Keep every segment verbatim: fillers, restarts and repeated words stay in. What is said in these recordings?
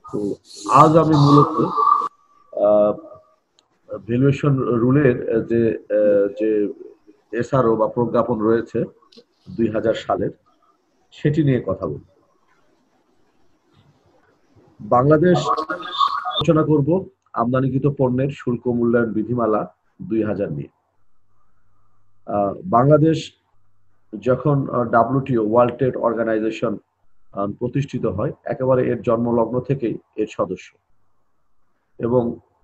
তো আজ আমি মূলত ভ্যালুয়েশন রুলের যে আহ, যে এসআরও বা প্রজ্ঞাপন রয়েছে দুই হাজার সালের, সেটি নিয়ে কথা বলব। বাংলাদেশ আলোচনা করব আমদানিকৃত পণ্যের শুল্ক মূল্যায়ন বিধিমালা দুই হাজার নিয়ে। আহ, বাংলাদেশ যখন ডাব্লিউটিও ওয়ার্ল্ড ট্রেড অর্গানাইজেশন প্রতিষ্ঠিত হয়, একেবারে এর জন্মলগ্ন থেকেই এর সদস্য, এবং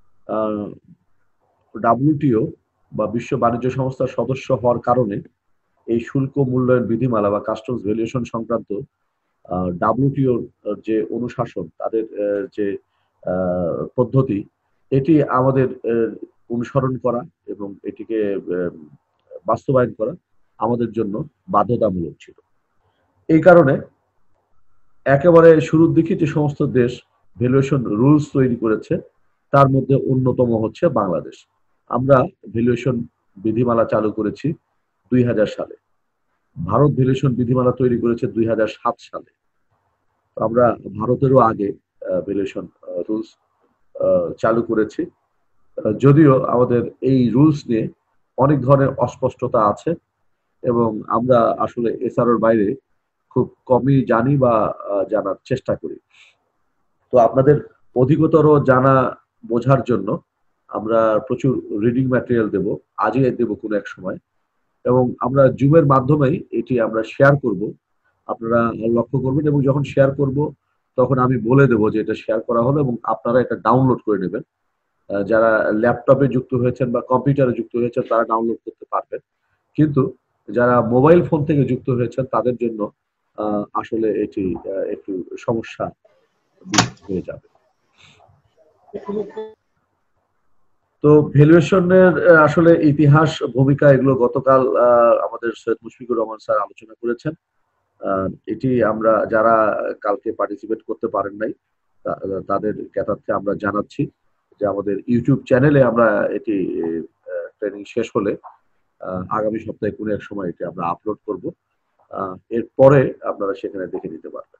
ডাব্লিউটিও বা বিশ্ব বাণিজ্য সংস্থার সদস্য হওয়ার কারণে এই শুল্ক মূল্যায়ন বিধিমালা বা কাস্টমস ভ্যালুয়েশন সংক্রান্ত ডাব্লিউটিওর যে অনুশাসন, তাদের আহ, যে আহ, পদ্ধতি, এটি আমাদের আহ, অনুসরণ করা এবং এটিকে আহ, বাস্তবায়ন করা আমাদের জন্য বাধ্যতামূলক ছিল। এই কারণে একেবারে শুরুর দিকে যে সমস্ত দেশ ভ্যালুয়েশন রুলস তৈরি করেছে, তার মধ্যে অন্যতম হচ্ছে বাংলাদেশ। আমরা ভ্যালুয়েশন বিধিমালা চালু করেছি দুই হাজার সালে। ভারত ভ্যালুয়েশন বিধিমালা তৈরি করেছে দুই হাজার সাত সালে। তো আমরা ভারতেরও আগে ভ্যালুয়েশন রুলস চালু করেছি। আহ, যদিও আমাদের এই রুলস নিয়ে অনেক ধরনের অস্পষ্টতা আছে, এবং আমরা আসলে এসআরওর বাইরে খুব কমই জানি বা আহ, জানার চেষ্টা করি। তো আপনাদের অধিকতর জানা বোঝার জন্য আমরা প্রচুর রিডিং ম্যাটেরিয়াল দেব, আজই দেব কোনো এক সময়, এবং আমরা জুমের মাধ্যমেই এটি আমরা শেয়ার করব। আপনারা লক্ষ্য করবেন, এবং যখন শেয়ার করব তখন আমি বলে দেবো যে এটা শেয়ার করা হলো, এবং আপনারা এটা ডাউনলোড করে নেবেন। আহ, যারা ল্যাপটপে যুক্ত হয়েছেন বা কম্পিউটারে যুক্ত হয়েছেন তারা ডাউনলোড করতে পারবেন, কিন্তু যারা মোবাইল ফোন থেকে যুক্ত হয়েছেন তাদের জন্য আহ, আসলে এটি আহ, একটু সমস্যা হয়ে যাবে। তো ভ্যালুয়েশনের আসলে ইতিহাস, ভূমিকা, এগুলো গতকাল আহ, আমাদের সৈয়দ মুশফিকুর রহমান স্যার আলোচনা করেছেন। আহ, এটি আমরা যারা কালকে পার্টিসিপেট করতে পারেন নাই, তা- তাদের জ্ঞাতার্থে আমরা জানাচ্ছি যে আমাদের ইউটিউব চ্যানেলে আমরা এটি ট্রেনিং শেষ হলে আহ, আগামী সপ্তাহে কোনো এক সময় এটি আমরা আপলোড করব। আহ, এরপরে আপনারা সেখানে দেখে নিতে পারবেন।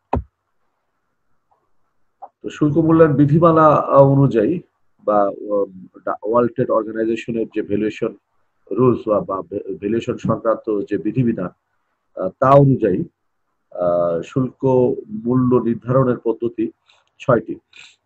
তো শুল্ক মূল্যায়ন বিধিমালা আহ, অনুযায়ী বা ওয়ার্ল্ড ট্রেড অর্গানাইজেশনের যে ভ্যালুয়েশন রুলস বা ভ্যালুয়েশন সংক্রান্ত যে বিধিবিধান, আহ, তা অনুযায়ী আহ, শুল্ক মূল্য নির্ধারণের পদ্ধতি ছয়টি।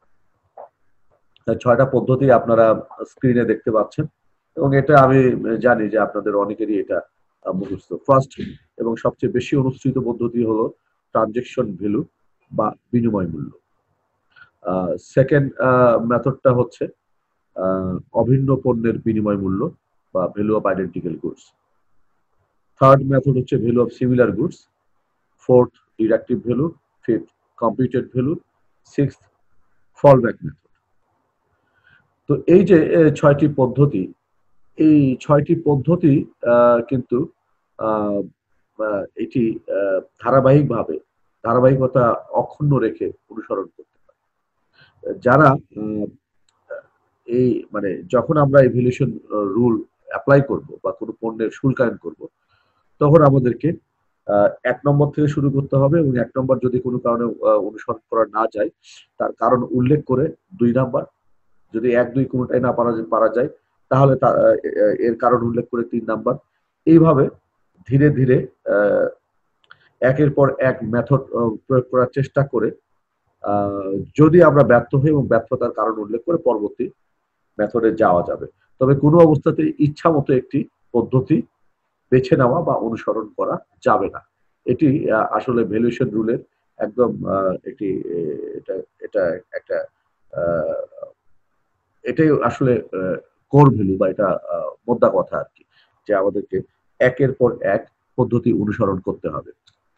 ছয়টা পদ্ধতি আপনারা স্ক্রিনে দেখতে পাচ্ছেন, এবং এটা আমি জানি যে আপনাদের অনেকেরই এটা আহ, মুখস্থ। ফার্স্ট এবং সবচেয়ে বেশি অনুসৃত পদ্ধতি হলো ট্রানজেকশন ভ্যালু বা বিনিময় মূল্য। সেকেন্ড মেথডটা হচ্ছে আহ, অভিন্ন পণ্যের বিনিময় মূল্য বা value of identical goods. Third method হচ্ছে value of similar goods. Fourth deductive value. Fifth computed value. Sixth fallback method. তো এই যে এ, ছয়টি পদ্ধতি, এই ছয়টি পদ্ধতি আহ, কিন্তু আহ, আহ, এটি আহ, ধারাবাহিকভাবে ধারাবাহিকতা অক্ষুণ্ণ রেখে অনুসরণ করতে পারে। যারা উম, এই মানে যখন আমরা এভিলিউশন রুল অ্যাপ্লাই করব বা কোনো পণ্যের শুল্কায়ন করব, তখন আমাদেরকে আহ, এক নম্বর থেকে শুরু করতে হবে, এবং এক নম্বর যদি কোনো কারণে আহ, অনুসরণ করা না যায়, তার কারণ উল্লেখ করে দুই নাম্বার, যদি এক দুই কোনোটাই না পারা পারা যায়, তাহলে তা আহ, এর কারণ উল্লেখ করে তিন নাম্বার। এইভাবে ধীরে ধীরে আহ, একের পর এক মেথড প্রয়োগ করার চেষ্টা করে আহ, যদি আমরা ব্যর্থ হই এবং ব্যর্থতার কারণ উল্লেখ করে পরবর্তী মেথডে যাওয়া যাবে। তবে কোনো অবস্থাতে ইচ্ছা মতো একটি পদ্ধতি বেছে নেওয়া বা অনুসরণ করা যাবে না। এটি আহ, আসলে ভ্যালুয়েশন রুলের একদম আহ, একটি আহ, এটা এটা একটা আহ, এটাই আসলে কোর ভ্যালু বা এটা আহ, মোদ্দা কথা আর কি, যে আমাদেরকে একের পর এক পদ্ধতি অনুসরণ করতে হবে।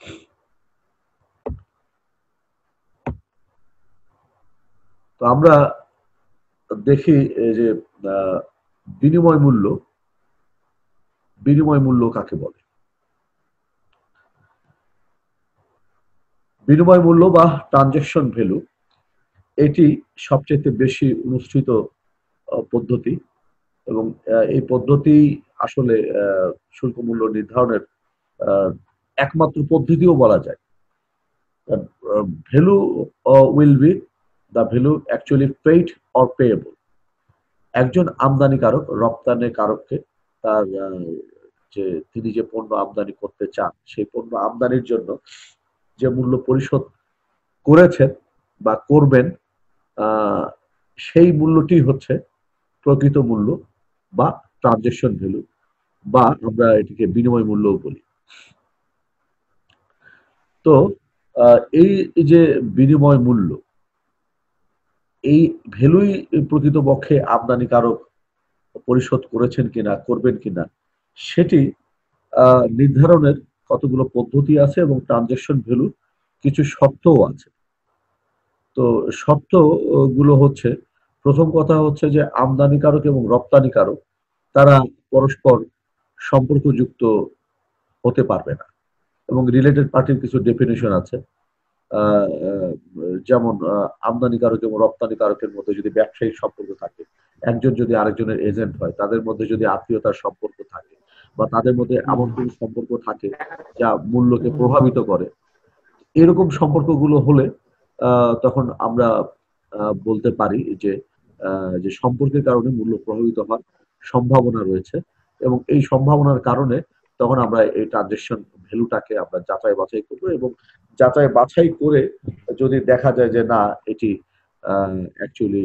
তো আমরা দেখি এই যে আহ, বিনিময় মূল্য। বিনিময় মূল্য কাকে বলে? বিনিময় মূল্য বা ট্রানজেকশন ভ্যালু, এটি সবচেয়ে বেশি অনুসৃত আহ, পদ্ধতি, এবং আহ, এই পদ্ধতি আসলে আহ, শুল্ক মূল্য নির্ধারণের আহ, একমাত্র পদ্ধতিও বলা যায়। Value will be the value actually paid or payable. একজন আমদানিকারক রপ্তানিকারককে তার যে তিনি যে পণ্য আমদানি করতে চান সেই পণ্য আমদানির জন্য যে মূল্য পরিশোধ করেছেন বা করবেন, সেই মূল্যটি হচ্ছে প্রকৃত মূল্য বা ট্রানজেকশন ভ্যালু, বা আমরা এটিকে বিনিময় মূল্যও বলি। তো এই যে বিনিময় মূল্য, এই ভ্যালুই প্রকৃতপক্ষে আমদানিকারক পরিশোধ করেছেন কিনা, করবেন কিনা, সেটি নির্ধারণের কতগুলো পদ্ধতি আছে এবং ট্রানজেকশন ভ্যালু কিছু শর্তও আছে। তো শর্ত গুলো হচ্ছে, প্রথম কথা হচ্ছে যে আমদানিকারক এবং রপ্তানিকারক তারা পরস্পর সম্পর্কযুক্ত হতে পারবে না, এবং রিলেটেড পার্টির কিছু ডেফিনেশন আছে। যেমন আমদানিকারক এবং রপ্তানিকারকের মধ্যে যদি ব্যবসায়িক সম্পর্ক থাকে, একজন যদি আরেকজনের এজেন্ট হয়, তাদের মধ্যে যদি আত্মীয়তার সম্পর্ক থাকে, বা তাদের মধ্যে এমন কোনো সম্পর্ক থাকে যা মূল্যকে প্রভাবিত করে, এরকম সম্পর্কগুলো হলে তখন আমরা বলতে পারি যে যে সম্পর্কের কারণে মূল্য প্রভাবিত হওয়ার সম্ভাবনা রয়েছে, এবং এই সম্ভাবনার কারণে তখন আমরা এই ট্রানজেকশন ভ্যালুটাকে আমরা যাচাই বাছাই করবো, এবং যাচাই বাছাই করে যদি দেখা যায় যে না এটি অ্যাকচুয়ালি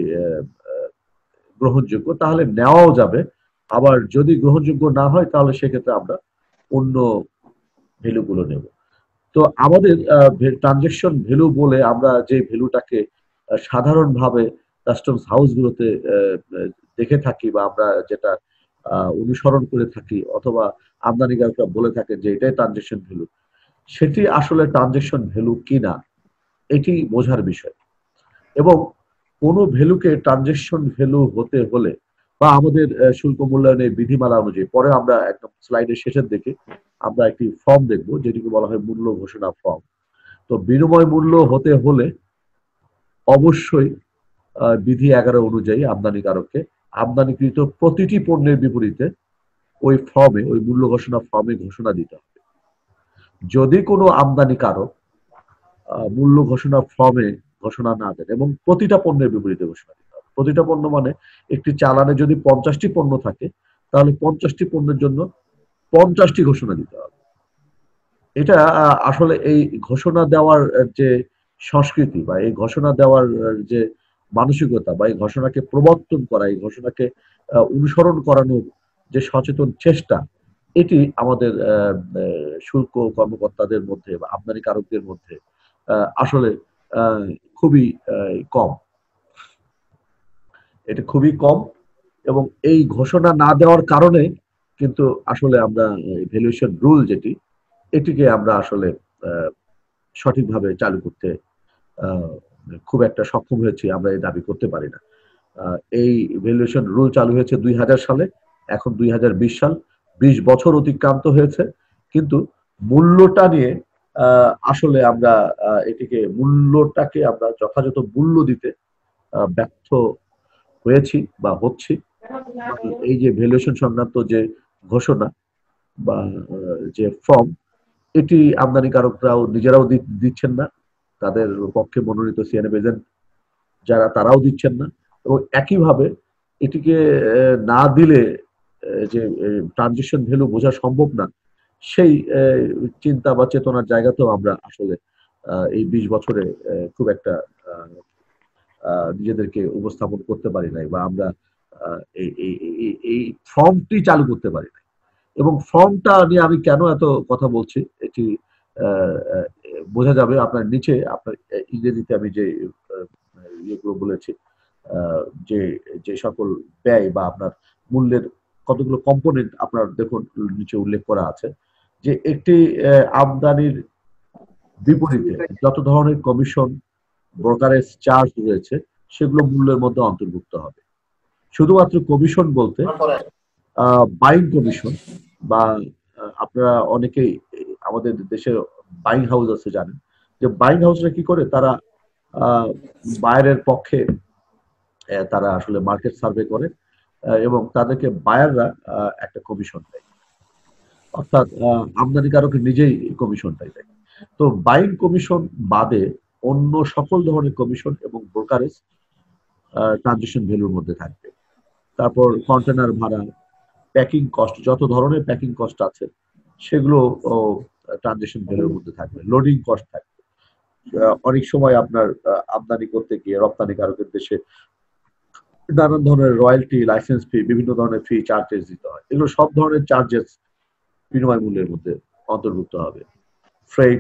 গ্রহণযোগ্য, তাহলে নেওয়াও যাবে। আবার যদি গ্রহণযোগ্য না হয় তাহলে সেক্ষেত্রে আমরা অন্য ভ্যালুগুলো নেব। তো আমাদের ট্রানজেকশন ভ্যালু বলে আমরা যে ভ্যালুটাকে সাধারণভাবে কাস্টমস হাউসগুলোতে দেখে থাকি, বা আমরা যেটা অনুসরণ করে থাকি, অথবা আমদানিকারকরা বলে থাকে যে এটাই ট্রানজেকশন ভ্যালু, সেটি আসলে ট্রানজেকশন ভ্যালু কিনা এটি বোঝার বিষয়। এবং কোনো ভ্যালুকে ট্রানজেকশন ভ্যালু হতে হলে, বা আমাদের শুল্ক মূল্যায়নের বিধিমালা অনুযায়ী, পরে আমরা একদম স্লাইডের শেষের দিকে আমরা একটি ফর্ম দেখব যেটিকে বলা হয় মূল্য ঘোষণা ফর্ম। তো বিনিময় মূল্য হতে হলে অবশ্যই বিধি এগারো অনুযায়ী আমদানিকারককে আমদানিকৃত প্রতিটি পণ্যের বিপরীতে ওই ফর্মে, ওই মূল্য ঘোষণা ফর্মে ঘোষণা দিতে হবে। যদি কোনো আমদানিকারক মূল্য ঘোষণা ফর্মে ঘোষণা না দেন, এবং প্রতিটা পণ্যের বিপরীতে ঘোষণা দিতে হবে, প্রতিটা পণ্য মানে একটি চালানে যদি পঞ্চাশটি পণ্য থাকে তাহলে পঞ্চাশটি পণ্যের জন্য পঞ্চাশটি ঘোষণা দিতে হবে। এটা আসলে এই ঘোষণা দেওয়ার যে সংস্কৃতি, বা এই ঘোষণা দেওয়ার যে মানসিকতা, বা এই ঘোষণাকে প্রবর্তন করা, এই ঘোষণাকে অনুসরণ করানোর যে সচেতন চেষ্টা, এটি আমাদের শুল্ক কর্মকর্তাদের মধ্যে বা আমদানিকারকদের মধ্যে আসলে খুবই কম। এটা খুবই কম, এবং এই ঘোষণা না দেওয়ার কারণে কিন্তু আসলে আমরা ভ্যালুয়েশন রুল যেটি, এটিকে আমরা আসলে সঠিকভাবে চালু করতে খুব একটা সক্ষম হয়েছি আমরা এই দাবি করতে পারি না। এই ভ্যালুয়েশন রুল চালু হয়েছে দুই হাজার সালে, এখন দুই হাজার বিশ সাল, বিশ বছর অতিক্রান্ত হয়েছে, কিন্তু মূল্যটা নিয়ে আসলে আমরা এটিকে মূল্যটাকে আমরা যথাযথ মূল্য দিতে ব্যর্থ হয়েছি বা হচ্ছি। এই যে ভ্যালুয়েশন সংক্রান্ত যে ঘোষণা বা যে ফর্ম, এটি আমদানিকারকরাও নিজেরাও দিচ্ছেন না, তাদের পক্ষে মনোনীত সিএনএফ এজেন্ট যারা তারাও দিচ্ছেন না, এবং একইভাবে এটিকে না দিলে যে ট্রানজেকশন ভ্যালু বোঝা সম্ভব না, সেই চিন্তা বা চেতনার জায়গাতেও আমরা আসলে এই বিশ বছরে খুব একটা নিজেদেরকে উপস্থাপন করতে পারি নাই, বা আমরা এই ফর্মটি চালু করতে পারি নাই। এবং ফর্মটা নিয়ে আমি কেন এত কথা বলছি এটি বোঝা যাবে আপনার নিচে, আপনার ইংরেজিতে আমি যে ইয়েগুলো বলেছি, যে যে সকল ব্যয় বা আপনার মূল্যের কতগুলো কম্পোনেন্ট আপনার দেখুন নিচে উল্লেখ করা আছে, যে একটি আমদানির বিপরীতে যত ধরনের কমিশন, ব্রোকারেজ চার্জ রয়েছে সেগুলো মূল্যের মধ্যে অন্তর্ভুক্ত হবে। শুধুমাত্র কমিশন বলতে বাইং কমিশন, বা আপনারা অনেকেই আমাদের দেশে বাইং হাউস আছে জানেন, যে বাইং হাউসরা কি করে, তারা বায়ারের পক্ষে তারা আসলে মার্কেট সার্ভে করে, এবং তাদেরকে বায়াররা একটা কমিশন দেয়, অর্থাৎ আমদানিকারক নিজেই কমিশনটাই দেয়। তো বাইং কমিশন বাদে অন্য সকল ধরনের কমিশন এবং ব্রোকারেজ ট্রানজিশন ভ্যালুর মধ্যে থাকবে। তারপর কন্টেনার ভাড়া, প্যাকিং কস্ট, যত ধরনের প্যাকিং কস্ট আছে সেগুলো ট্রানজিশন ভ্যালুর মধ্যে থাকবে। লোডিং কস্ট থাকবে। অনেক সময় আপনার আমদানি করতে গিয়ে রপ্তানিকারকের দেশে নানান ধরনের রয়্যালটি, লাইসেন্স ফি, বিভিন্ন ধরনের ফি, চার্জেস দিতে হয়। এগুলো সব ধরনের চার্জেস বিনিময় মূল্যের মধ্যে অন্তর্ভুক্ত হবে। ফ্রেট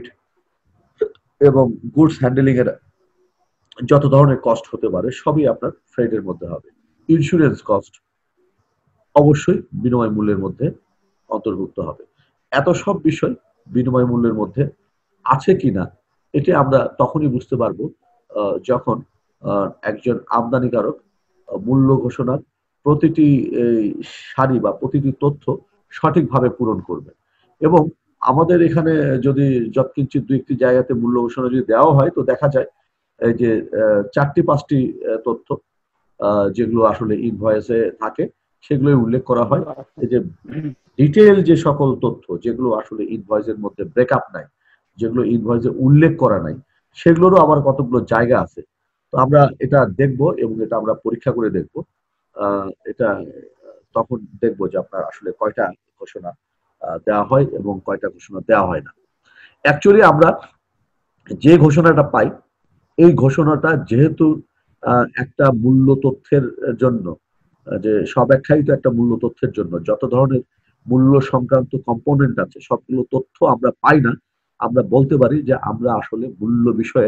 এবং গুডস হ্যান্ডেলিং এর যত ধরনের কস্ট হতে পারে সবই আপনার ফ্রেটের মধ্যে হবে। ইন্স্যুরেন্স কস্ট অবশ্যই বিনিময় মূল্যের মধ্যে অন্তর্ভুক্ত হবে। এত সব বিষয় বিনিময় মূল্যের মধ্যে আছে কিনা এটি আমরা তখনই বুঝতে পারবো যখন একজন আমদানিকারক মূল্য ঘোষণার প্রতিটি সারি বা প্রতিটি তথ্য সঠিকভাবে পূরণ করবে। এবং আমাদের এখানে যদি যৎকিঞ্চিৎ দুই একটি জায়গাতে মূল্য ঘোষণা যদি দেওয়া হয় তো দেখা যায় যে চারটি পাঁচটি তথ্য যেগুলো আসলে ইনভয়েসে থাকে সেগুলোই উল্লেখ করা হয়। এই যে ডিটেইল যে সকল তথ্য যেগুলো আসলে ইনভয়েসের মধ্যে ব্রেকআপ নাই, যেগুলো ইনভয়েসে উল্লেখ করা নাই, সেগুলোরও আবার কতগুলো জায়গা আছে। তো আমরা এটা দেখব এবং এটা আমরা পরীক্ষা করে দেখব। এটা তখন দেখব যে আপনার আসলে কয়টা ঘোষণা দেওয়া হয় এবং কয়টা ঘোষণা দেওয়া হয় না। অ্যাকচুয়ালি আমরা যে ঘোষণাটা পাই এই ঘোষণাটা যেহেতু একটা মূল্য তথ্যের জন্য, যে সব্যাখ্যায়িত একটা মূল্য তথ্যের জন্য যত ধরনের মূল্য সংক্রান্ত কম্পোনেন্ট আছে সবগুলো তথ্য আমরা পাই না, আমরা বলতে পারি যে আমরা আসলে মূল্য বিষয়ে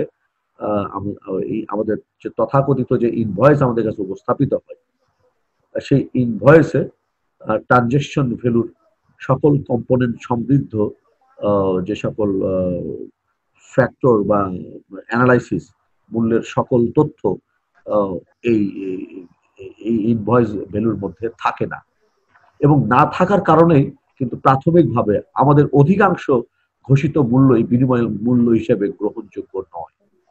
এই আমাদের যে তথাকথিত যে ইনভয়েস আমাদের কাছে উপস্থাপিত হয় সেই ইনভয়েসে ট্রানজাকশন ভ্যালুর সকল কম্পোনেন্ট সমৃদ্ধ যে সকল ফ্যাক্টর বা অ্যানালাইসিস মূল্যের সকল তথ্য এই এই ইনভয়েস ভ্যালুর মধ্যে থাকে না। এবং না থাকার কারণেই কিন্তু প্রাথমিকভাবে আমাদের অধিকাংশ ঘোষিত মূল্যই বিনিময় মূল্য হিসেবে গ্রহণযোগ্য নয়।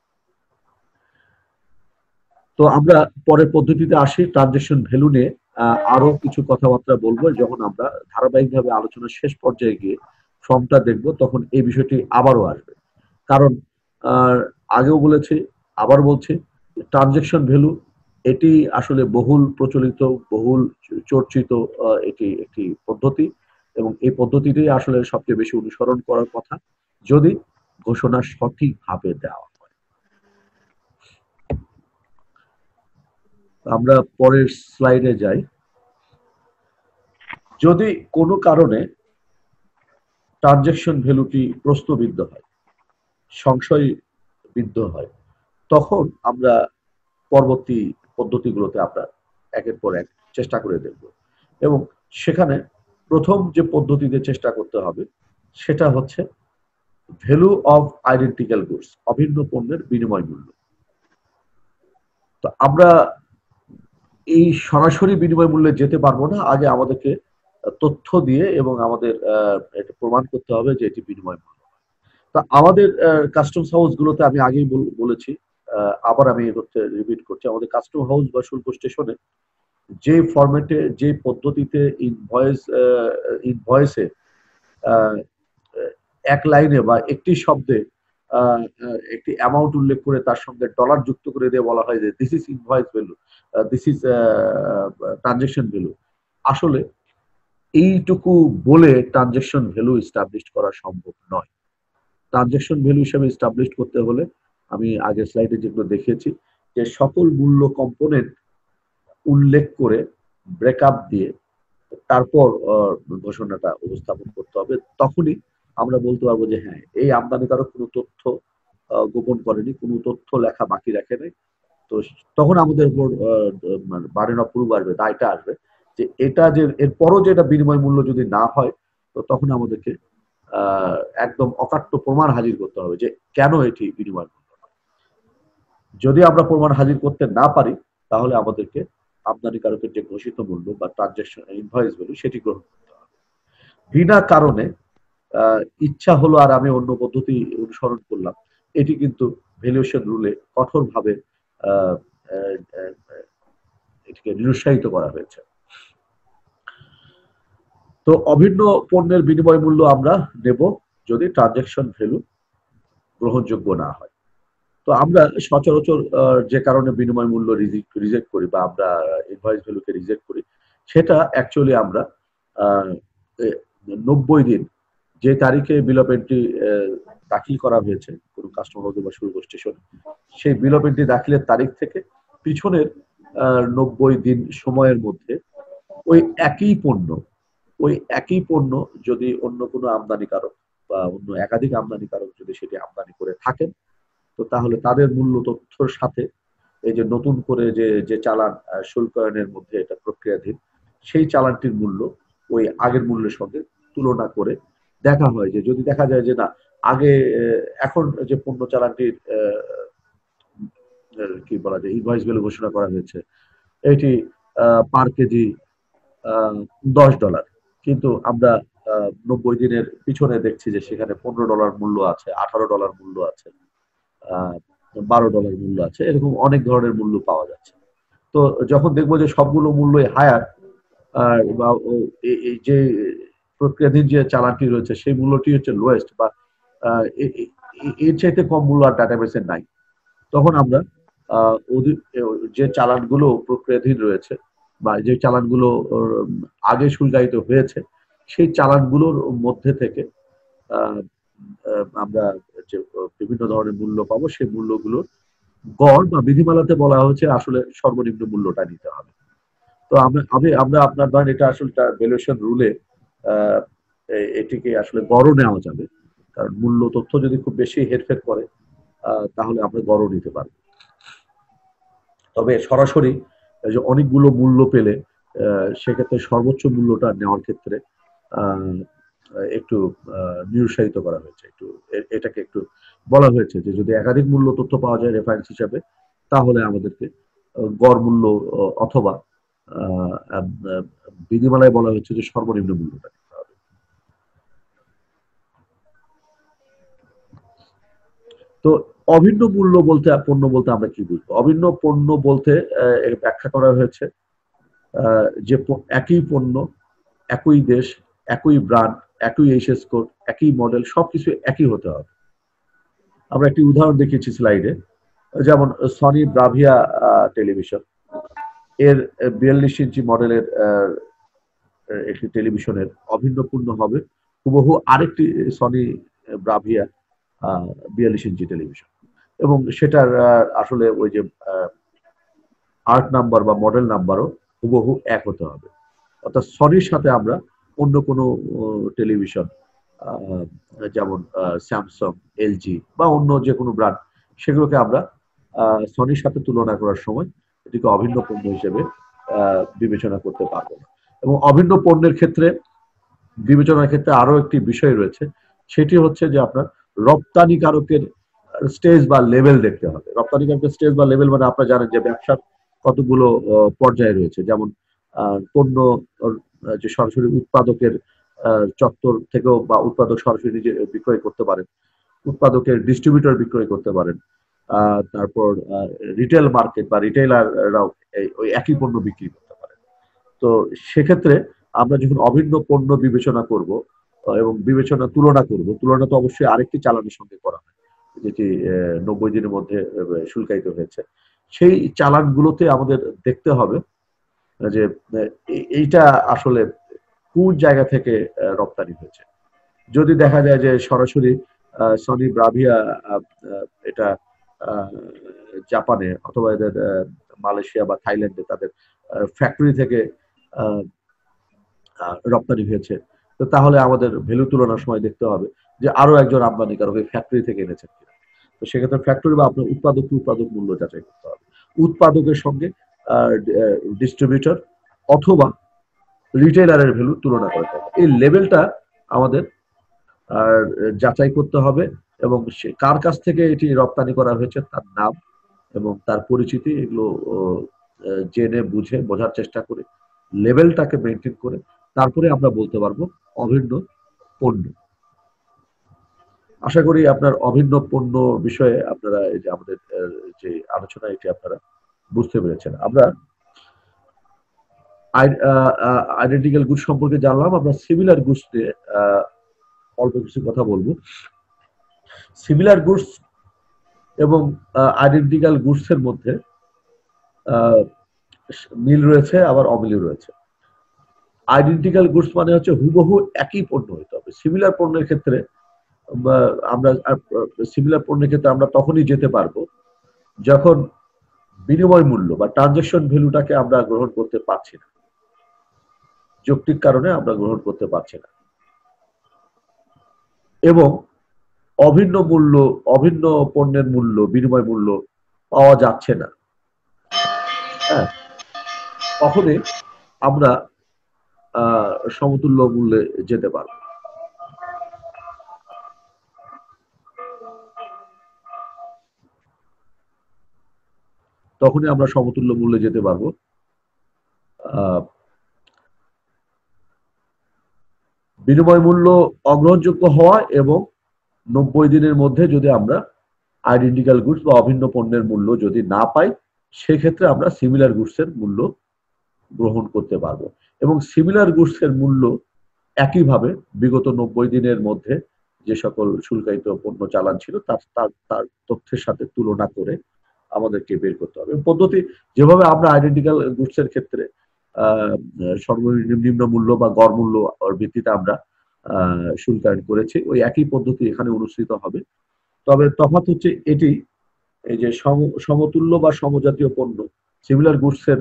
তো আমরা পরের পদ্ধতিতে আসি, ট্রানজাকশন ভ্যালু নিয়ে আরো কিছু কথাবার্তা বলবো। যখন আমরা ধারাবাহিকভাবে আলোচনার শেষ পর্যায়ে গিয়ে ফর্মটা দেখব তখন এই বিষয়টি আবারও আসবে। কারণ আগেও বলেছি আবার বলছি, ট্রানজাকশন ভ্যালু এটি আসলে বহুল প্রচলিত, বহুল চর্চিত এটি একটি পদ্ধতি এবং এই পদ্ধতিটি আসলে সবচেয়ে বেশি অনুসরণ করার কথা যদি ঘোষণা সঠিকভাবে দেওয়া হয়। আমরা পরের স্লাইডে যাই। যদি কোনো কারণে ট্রানজাকশন ভ্যালুটি প্রশ্নবিদ্ধ হয়, সংশয়বিদ্ধ হয়, তখন আমরা পরবর্তী পদ্ধতিগুলোতে আমরা একের পর এক চেষ্টা করে দেখব। এবং সেখানে প্রথম যে পদ্ধতিতে চেষ্টা করতে হবে সেটা হচ্ছে ভ্যালু অফ আইডেন্টিক্যাল গুডস, অভিন্ন পণ্যের বিনিময় মূল্য। তো আমরা এই সরাসরি বিনিময় মূল্যে যেতে পারবো না, আগে আমাদেরকে তথ্য দিয়ে এবং আমাদের এটা প্রমাণ করতে হবে যে এটি বিনিময় মূল্য। তো আমাদের কাস্টমস হাউস গুলোতে আমি আগেই বলেছি, আবার আমি হচ্ছে রিপিট করছি, আমাদের কাস্টম হাউস বা শুল্ক স্টেশনে যে ফরম্যাটে যে পদ্ধতিতে ইনভয়েস ইনভয়েসে এক লাইনে বা একটি শব্দে একটি অ্যামাউন্ট উল্লেখ করে তার সঙ্গে ডলার যুক্ত করে দিয়ে বলা হয় যে this is invoice value, this is transaction value, আসলে এইটুকু বলে ট্রানজাকশন ভ্যালু এস্টাবলিশ করা সম্ভব নয়। ট্রানজাকশন ভ্যালু হিসেবে এস্টাবলিশ করতে হলে আমি আগের স্লাইডে যেগুলো দেখিয়েছি যে সকল মূল্য কম্পোনেন্ট উল্লেখ করে ব্রেকআপ দিয়ে তারপর ঘোষণাটা উপস্থাপন করতে হবে। তখনই আমরা বলতে পারবো যে হ্যাঁ, এই আমদানিকারক কোনো তথ্য গোপন করেনি, কোনো তথ্য লেখা বাকি রাখে নাই। তো তখন আমাদের উপর মানে বার্ডেন অফ প্রুফ আসবে, দায়টা আসবে যে এটা যে এরপরও যে এটা বিনিময় মূল্য যদি না হয় তো তখন আমাদেরকে আহ একদম অকাট্য প্রমাণ হাজির করতে হবে যে কেন এটি বিনিময় মূল্য নয়। যদি আমরা প্রমাণ হাজির করতে না পারি তাহলে আমাদেরকে আমদানিকারকের যে ঘোষিত মূল্য বা ট্রানজাকশন ইনভয়েস ভ্যালু সেটি গ্রহণ করতে হবে। বিনা কারণে আহ ইচ্ছা হলো আর আমি অন্য পদ্ধতি অনুসরণ করলাম, এটি কিন্তু ভ্যালুয়েশন রুলে কঠোরভাবে আহ এটিকে নিরুৎসাহিত করা হয়েছে। তো অভিন্ন পণ্যের বিনিময় মূল্য আমরা নেব যদি ট্রানজাকশন ভ্যালু গ্রহণযোগ্য না হয়। তো আমরা সচরাচর যে কারণে বিনিময় মূল্য রিজেক্ট করি বা আমরা ইনভয়েস ভ্যালুকে রিজেক্ট করি, সেটা অ্যাকচুয়ালি আমরা নব্বই দিন যে তারিখে বিল অফ এন্ট্রি দাখিল করা হয়েছে কোনো কাস্টমার অথবা শুল্ক স্টেশন, সেই বিল অফ এন্ট্রি দাখিলের তারিখ থেকে পিছনের নব্বই দিন সময়ের মধ্যে ওই একই পণ্য ওই একই পণ্য যদি অন্য কোনো আমদানিকারক বা অন্য একাধিক আমদানিকারক যদি সেটি আমদানি করে থাকেন, তো তাহলে তাদের মূল্য তথ্যের সাথে এই যে নতুন করে যে যে চালান শুল্কায়নের মধ্যে এটা প্রক্রিয়াধীন, সেই চালানটির মূল্য ওই আগের মূল্যের সঙ্গে তুলনা করে দেখা হয় যে যদি দেখা যায় যে না আগে এখন যে পণ্য চালানটির কি বলা যায় ইনভয়েস ভ্যালু ঘোষণা করা হয়েছে এটি পার কেজি দশ ডলার, কিন্তু আমরা নব্বই দিনের পিছনে দেখছি যে সেখানে পনেরো ডলার মূল্য আছে, আঠারো ডলার মূল্য আছে, আহ বারো ডলার মূল্য আছে, এরকম অনেক ধরনের মূল্য পাওয়া যাচ্ছে। তো যখন দেখবো যে সবগুলো মূল্যই হায়ার বা এই যে প্রক্রিয়াধীন যে চালানটি রয়েছে সেই মূল্যটি হচ্ছে লোয়েস্ট বা এর চাইতে কম মূল্য আর ডাটাবেসে নাই, তখন আমরা যে চালানগুলো প্রক্রিয়াধীন রয়েছে বা যে চালানগুলো আগে শুল্কায়িত হয়েছে সেই চালানগুলোর মধ্যে থেকে আমরা যে বিভিন্ন ধরনের মূল্য পাবো সেই মূল্যগুলোর গড় বা বিধিমালাতে বলা হচ্ছে আসলে সর্বনিম্ন মূল্যটা নিতে হবে। তো আমরা আমরা আপনার ধরেন এটা আসলে ভ্যালুয়েশন রুলে এটিকে আসলে গড়ও নেওয়া যাবে, কারণ মূল্য তথ্য যদি খুব বেশি হেরফের করে তাহলে আমরা গড়ও নিতে পারবো। তবে সরাসরি যে অনেকগুলো মূল্য পেলে সেক্ষেত্রে সর্বোচ্চ মূল্যটা নেওয়ার ক্ষেত্রে একটু নিরুৎসাহিত করা হয়েছে, একটু এটাকে একটু বলা হয়েছে যে যদি একাধিক মূল্য তথ্য পাওয়া যায় রেফারেন্স হিসাবে তাহলে আমাদেরকে গড় মূল্য অথবা বিধিমালায় বলা হচ্ছে যে সর্বনিম্ন মূল্যটা নিতে হবে। তো অভিন্ন মূল্য বলতে পণ্য বলতে আমরা কি বুঝবো? অভিন্ন পণ্য বলতে ব্যাখ্যা করা হয়েছে যে একই পণ্য, একই দেশ, একই ব্র্যান্ড, একই এইচএস কোড, একই মডেল, সবকিছু একই হতে হবে। আমরা একটি উদাহরণ দেখিয়েছি স্লাইডে, যেমন সনি ব্রাভিয়া টেলিভিশন এর বিয়াল্লিশ ইঞ্চি মডেলের একটি টেলিভিশনের অভিন্ন পণ্য হবে হুবহু আরেকটি সনি ব্রাভিয়া বিয়াল্লিশ ইঞ্চি টেলিভিশন, এবং সেটার আসলে ওই যে আর্ট নাম্বার বা মডেল নাম্বারও হুবহু এক হতে হবে। অর্থাৎ সনির সাথে আমরা অন্য কোনো টেলিভিশন যেমন স্যামসাং, এলজি বা অন্য যে কোনো ব্র্যান্ড সেগুলোকে আমরা সনির সাথে তুলনা করার সময় এটিকে অভিন্ন পণ্য হিসেবে বিবেচনা করতে পারবো না। এবং অভিন্ন পণ্যের ক্ষেত্রে বিবেচনার ক্ষেত্রে আরো একটি বিষয় রয়েছে, সেটি হচ্ছে যে আপনার রপ্তানিকারকের স্টেজ বা লেভেল দেখতে হবে। রপ্তানিকারকের স্টেজ বা লেভেল মানে আপনারা জানেন যে ব্যবসার কতগুলো পর্যায়ে রয়েছে, যেমন পণ্য যে সরাসরি উৎপাদকের চত্বর থেকেও বা উৎপাদক সরাসরি নিজে বিক্রয় করতে পারেন, উৎপাদকের ডিস্ট্রিবিউটর বিক্রয় করতে পারেন, তারপর রিটেল মার্কেট বা রিটেইলাররাও ওই একই পণ্য বিক্রি করতে পারেন। তো সেক্ষেত্রে আমরা যখন অভিন্ন পণ্য বিবেচনা করব এবং বিবেচনা তুলনা করব, তুলনা তো অবশ্যই আরেকটি চালানের সঙ্গে করা হয় যেটি নব্বই দিনের মধ্যে শুল্কায়িত হয়েছে, সেই চালানগুলোতে আমাদের দেখতে হবে যে এইটা আসলে কোন জায়গা থেকে রপ্তানি হয়েছে। যদি দেখা যায় যে সরাসরি সনি ব্রাভিয়া এটা জাপানে অথবা এদের মালয়েশিয়া বা থাইল্যান্ডে তাদের ফ্যাক্টরি থেকে রপ্তানি হয়েছে, তো তাহলে আমাদের ভ্যালু তুলনার সময় দেখতে হবে যে আরো একজন আমদানিকারক এই ফ্যাক্টরি থেকে এনেছেন কিনা। তো সেক্ষেত্রে ফ্যাক্টরি বা আপনার উৎপাদক উৎপাদক মূল্য যাচাই করতে হবে, উৎপাদকের সঙ্গে ডিস্ট্রিবিউটর অথবা রিটেইলারের ভ্যালু তুলনা করতে হবে। এই লেভেলটা আমাদের আর যাচাই করতে হবে এবং সে কার কাছ থেকে এটি রপ্তানি করা হয়েছে তার নাম এবং তার পরিচিতি এগুলো জেনে বুঝে বোঝার চেষ্টা করে লেভেলটাকে মেনটেন করে তারপরে আমরা বলতে পারবো অভিন্ন পণ্য। আশা করি আপনার অভিন্ন পণ্য বিষয়ে আপনারা এই যে আমাদের যে আলোচনা এটি আপনারা বুঝতে পেরেছেন। আমরা আইডেন্টিক্যাল গুডস সম্পর্কে জানলাম, আমরা সিমিলার গুডস নিয়ে অল্প কিছু কথা বলবো। সিমিলার গুডস এবং আইডেন্টিক্যাল গুডসের মধ্যে মিল রয়েছে, আবার অমিল রয়েছে। আইডেন্টিক্যাল গুডস মানে হচ্ছে হুবহু একই পণ্য হইতে হবে। সিমিলার পণ্যের ক্ষেত্রে আমরা সিমিলার পণ্যের ক্ষেত্রে আমরা তখনই যেতে পারবো যখন বিনিময় মূল্য বা ট্রানজাকশন ভ্যালুটাকে আমরা গ্রহণ করতে পারছি না, যৌক্তিক কারণে আমরা গ্রহণ করতে পারছি না, এবং অভিন্ন মূল্য, অভিন্ন পণ্যের মূল্য, বিনিময় মূল্য পাওয়া যাচ্ছে না, হ্যাঁ, তখনই আমরা সমতুল্য মূল্যে যেতে পারব। তখনই আমরা সমতুল্য মূল্যে যেতে পারবো। বিনিময় মূল্য অগ্রহণযোগ্য হওয়া এবং নব্বই দিনের মধ্যে যদি আমরা আইডেন্টিক্যাল গুডস বা অভিন্ন পণ্যের মূল্য যদি না পাই, সেক্ষেত্রে আমরা সিমিলার গুডসের মূল্য গ্রহণ করতে পারবো। এবং সিমিলার গুডসের মূল্য একইভাবে বিগত নব্বই দিনের মধ্যে যে সকল শুল্কায়িত পণ্য চালান ছিল তার তার তার তথ্যের সাথে তুলনা করে আমাদেরকে বের করতে হবে। পদ্ধতি যেভাবে আমরা আইডেন্টিক্যাল গুডসের ক্ষেত্রে সর্বনিম্ন মূল্য বা গড় মূল্য ভিত্তিতে আমরা শুল্কায়ন করেছি, ওই একই পদ্ধতি এখানে অনুসৃত হবে। তবে তফাৎ হচ্ছে এটি, এই যে সমতুল্য বা সমজাতীয় পণ্য, সিমিলার গুডসের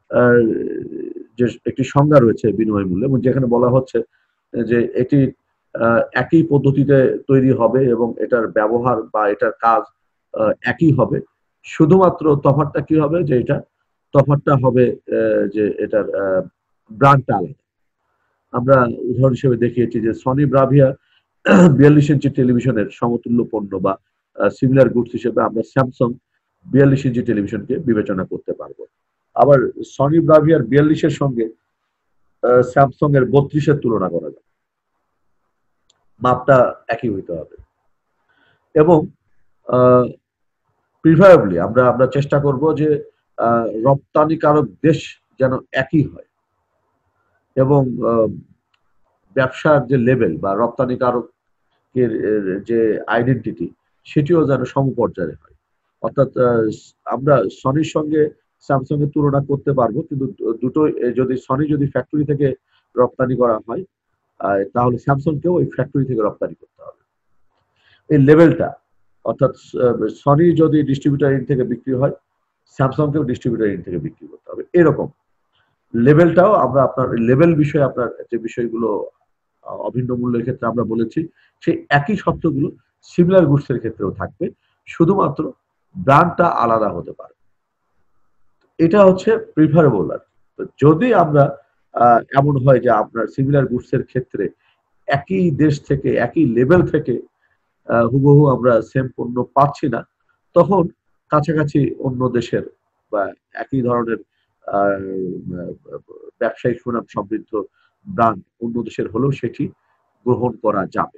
যে একটি সংজ্ঞা রয়েছে বিনিময় মূল্য, এবং যেখানে বলা হচ্ছে যে এটি একই পদ্ধতিতে তৈরি হবে এবং এটার ব্যবহার বা এটার কাজ একই হবে। শুধুমাত্র তফাৎটা কি হবে, যে এটা তফাৎটা হবে যে এটার ব্র্যান্ডটা আলাদা। আমরা উদাহরণ হিসেবে দেখিয়েছি যে সনি ব্রাভিয়া বিয়াল্লিশ ইঞ্চি টেলিভিশনের সমতুল্য পণ্য বা সিমিলার গুডস হিসেবে আমরা স্যামসাং বিয়াল্লিশ ইঞ্চি টেলিভিশনকে বিবেচনা করতে পারবো। আবার সনি ব্রাভিয়ার বিয়াল্লিশের সঙ্গে স্যামসাং এর বত্রিশের তুলনা করা যায়, মাপটা একই হইতে হবে। এবং প্রিফারেবলি আমরা আমরা চেষ্টা করব যে রপ্তানিকারক দেশ যেন একই হয়, এবং ব্যবসার যে লেভেল বা রপ্তানিকারকের যে আইডেন্টিটি সেটিও যেন সমপর্যায়ে হয়। অর্থাৎ আমরা সনির সঙ্গে স্যামসাং এর তুলনা করতে পারবো, কিন্তু দুটো যদি সনি যদি ফ্যাক্টরি থেকে রপ্তানি করা হয় তাহলে স্যামসাংকেও ওই ফ্যাক্টরি থেকে রপ্তানি করতে হবে। এই লেভেলটা, অর্থাৎ সনি যদি ডিস্ট্রিবিউটার ইন থেকে বিক্রি হয়, স্যামসাংকেও ডিস্ট্রিবিউটার ইন থেকে বিক্রি করতে হবে। এরকম লেভেলটাও আমরা আপনার লেভেল বিষয়ে আপনার যে বিষয়গুলো অভিন্ন মূল্যের ক্ষেত্রে আমরা বলেছি, সেই একই শর্তগুলো সিমিলার গুডসের ক্ষেত্রেও থাকবে, শুধুমাত্র ব্র্যান্ডটা আলাদা হতে পারে। এটা হচ্ছে প্রিফারেবল। আর যদি আমরা এমন হয় যে আপনার সিমিলার গুডসের ক্ষেত্রে একই দেশ থেকে একই লেভেল থেকে হুবহু আমরা সেম পণ্য পাচ্ছি না, তখন কাছাকাছি অন্য দেশের বা একই ধরনের ব্যবসায়িক সুনাম সমৃদ্ধ ব্র্যান্ড অন্য দেশের হলেও সেটি গ্রহণ করা যাবে।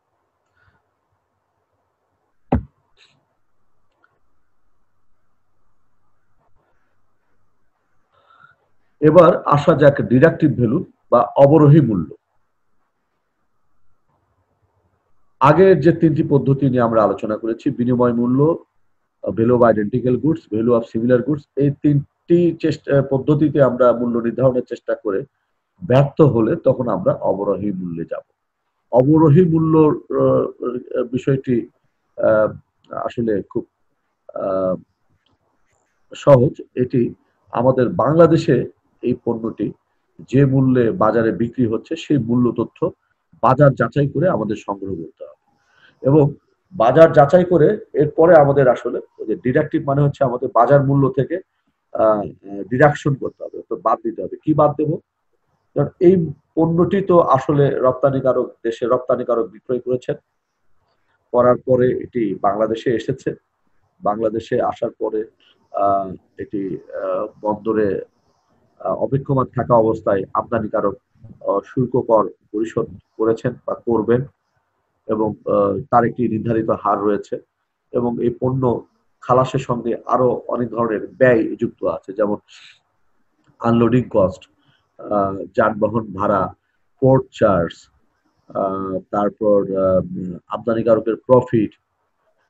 এবার আসা যাক ডিডাকটিভ ভ্যালু বা অবরোহী মূল্য। আগের যে তিনটি পদ্ধতি নিয়ে আমরা আলোচনা করেছি, বিনিময় মূল্য, value of identical goods, value of similar goods, এই তিনটি চেষ্টা পদ্ধতিতে আমরা মূল্য নির্ধারণের চেষ্টা করে ব্যর্থ হলে তখন আমরা অবরোহী মূল্যে যাব। অবরোহী মূল্য বিষয়টি আসলে খুব সহজ। এটি আমাদের বাংলাদেশে এই পণ্যটি যে মূল্যে বাজারে বিক্রি হচ্ছে সেই মূল্য তথ্য বাজার যাচাই করে আমাদের সংগ্রহ করতে হবে, এবং বাজার যাচাই করে এরপরে আমাদের আসলে ডিডাকটিভ মানে হচ্ছে আমাদের বাজার মূল্য থেকে ডিডাকশন করতে হবে, তো বাদ দিতে হবে। কি বাদ দেব? কারণ এই পণ্যটি তো আসলে রপ্তানিকারক দেশে রপ্তানিকারক বিক্রয় করেছেন, করার পরে এটি বাংলাদেশে এসেছে, বাংলাদেশে আসার পরে এটি বন্দরে অপেক্ষমান থাকা অবস্থায় আমদানিকারক শুল্ক কর পরিশোধ করেছেন বা করবেন, এবং তার একটি নির্ধারিত হার রয়েছে, এবং এই পণ্য খালাসের সঙ্গে আরো অনেক ধরনের ব্যয় যুক্ত আছে, যেমন আনলোডিং কস্ট, যানবাহন ভাড়া, পোর্ট চার্জ, তারপর আমদানিকারকের প্রফিট,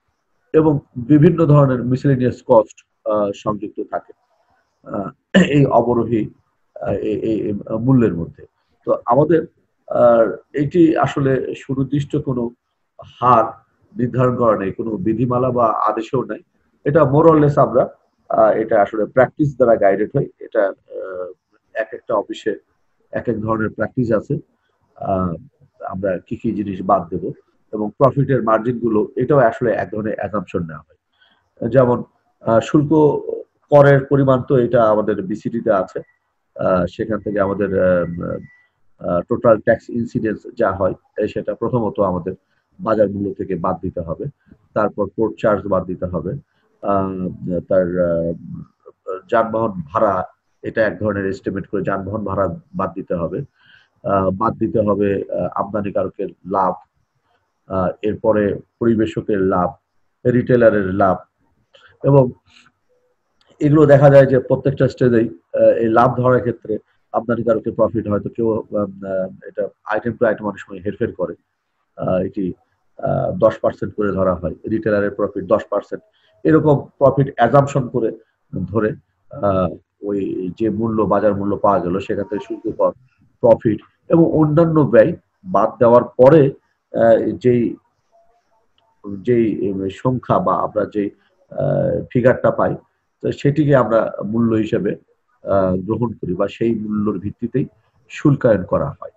এবং বিভিন্ন ধরনের মিসেলেনিয়াস কস্ট সংযুক্ত থাকে এই অবরোহী এই মূল্যের মধ্যে। তো আমাদের এটি আসলে সুনির্দিষ্ট কোনো হার নির্ধারণ করা নেই, কোনো বিধিমালা বা আদেশেও নাই। এটা মোরলেস আমরা এটা আসলে প্র্যাকটিস দ্বারা গাইডেড হয়। এটা এক একটা অফিসে এক এক ধরনের প্র্যাকটিস আছে, আমরা কি কি জিনিস বাদ দেব এবং প্রফিটের মার্জিন গুলো, এটাও আসলে এক ধরনের অ্যাজাম্পশন নেওয়া হয়। যেমন শুল্ক করের পরিমাণ তো এটা আমাদের বিসিটিতে আছে, সেখান থেকে আমাদের টোটাল ট্যাক্স ইনসিডেন্স যা হয় সেটা প্রথমত আমাদের বাজার মূল্য থেকে বাদ দিতে হবে, তারপর পোর্ট চার্জ বাদ দিতে হবে, তার যানবাহন ভাড়া, এটা এক ধরনের এস্টিমেট করে যানবাহন ভাড়া বাদ দিতে হবে, বাদ দিতে হবে আমদানিকারকের লাভ, এরপরে পরিবেশকের লাভ, রিটেলারের লাভ। এবং এগুলো দেখা যায় যে প্রত্যেকটা স্টেজেই এই লাভ ধরার ক্ষেত্রে আমদানিকারকের প্রফিট হয়তো কেউ এটা আইটেম টু আইটেম অনেক সময় হেরফের করে, এটি দশ পার্সেন্ট করে ধরা হয়, রিটেলারের প্রফিট দশ পার্সেন্ট, এরকম প্রফিট অ্যাজাম্পশন করে ধরে ওই যে মূল্য বাজার মূল্য পাওয়া গেল সেখান থেকে শুল্ক কর, প্রফিট এবং অন্যান্য ব্যয় বাদ দেওয়ার পরে যেই যেই সংখ্যা বা আমরা যে ফিগারটা পাই, তো সেটিকে আমরা মূল্য হিসেবে গ্রহণ করি বা সেই মূল্যের ভিত্তিতেই শুল্কায়ন করা হয়।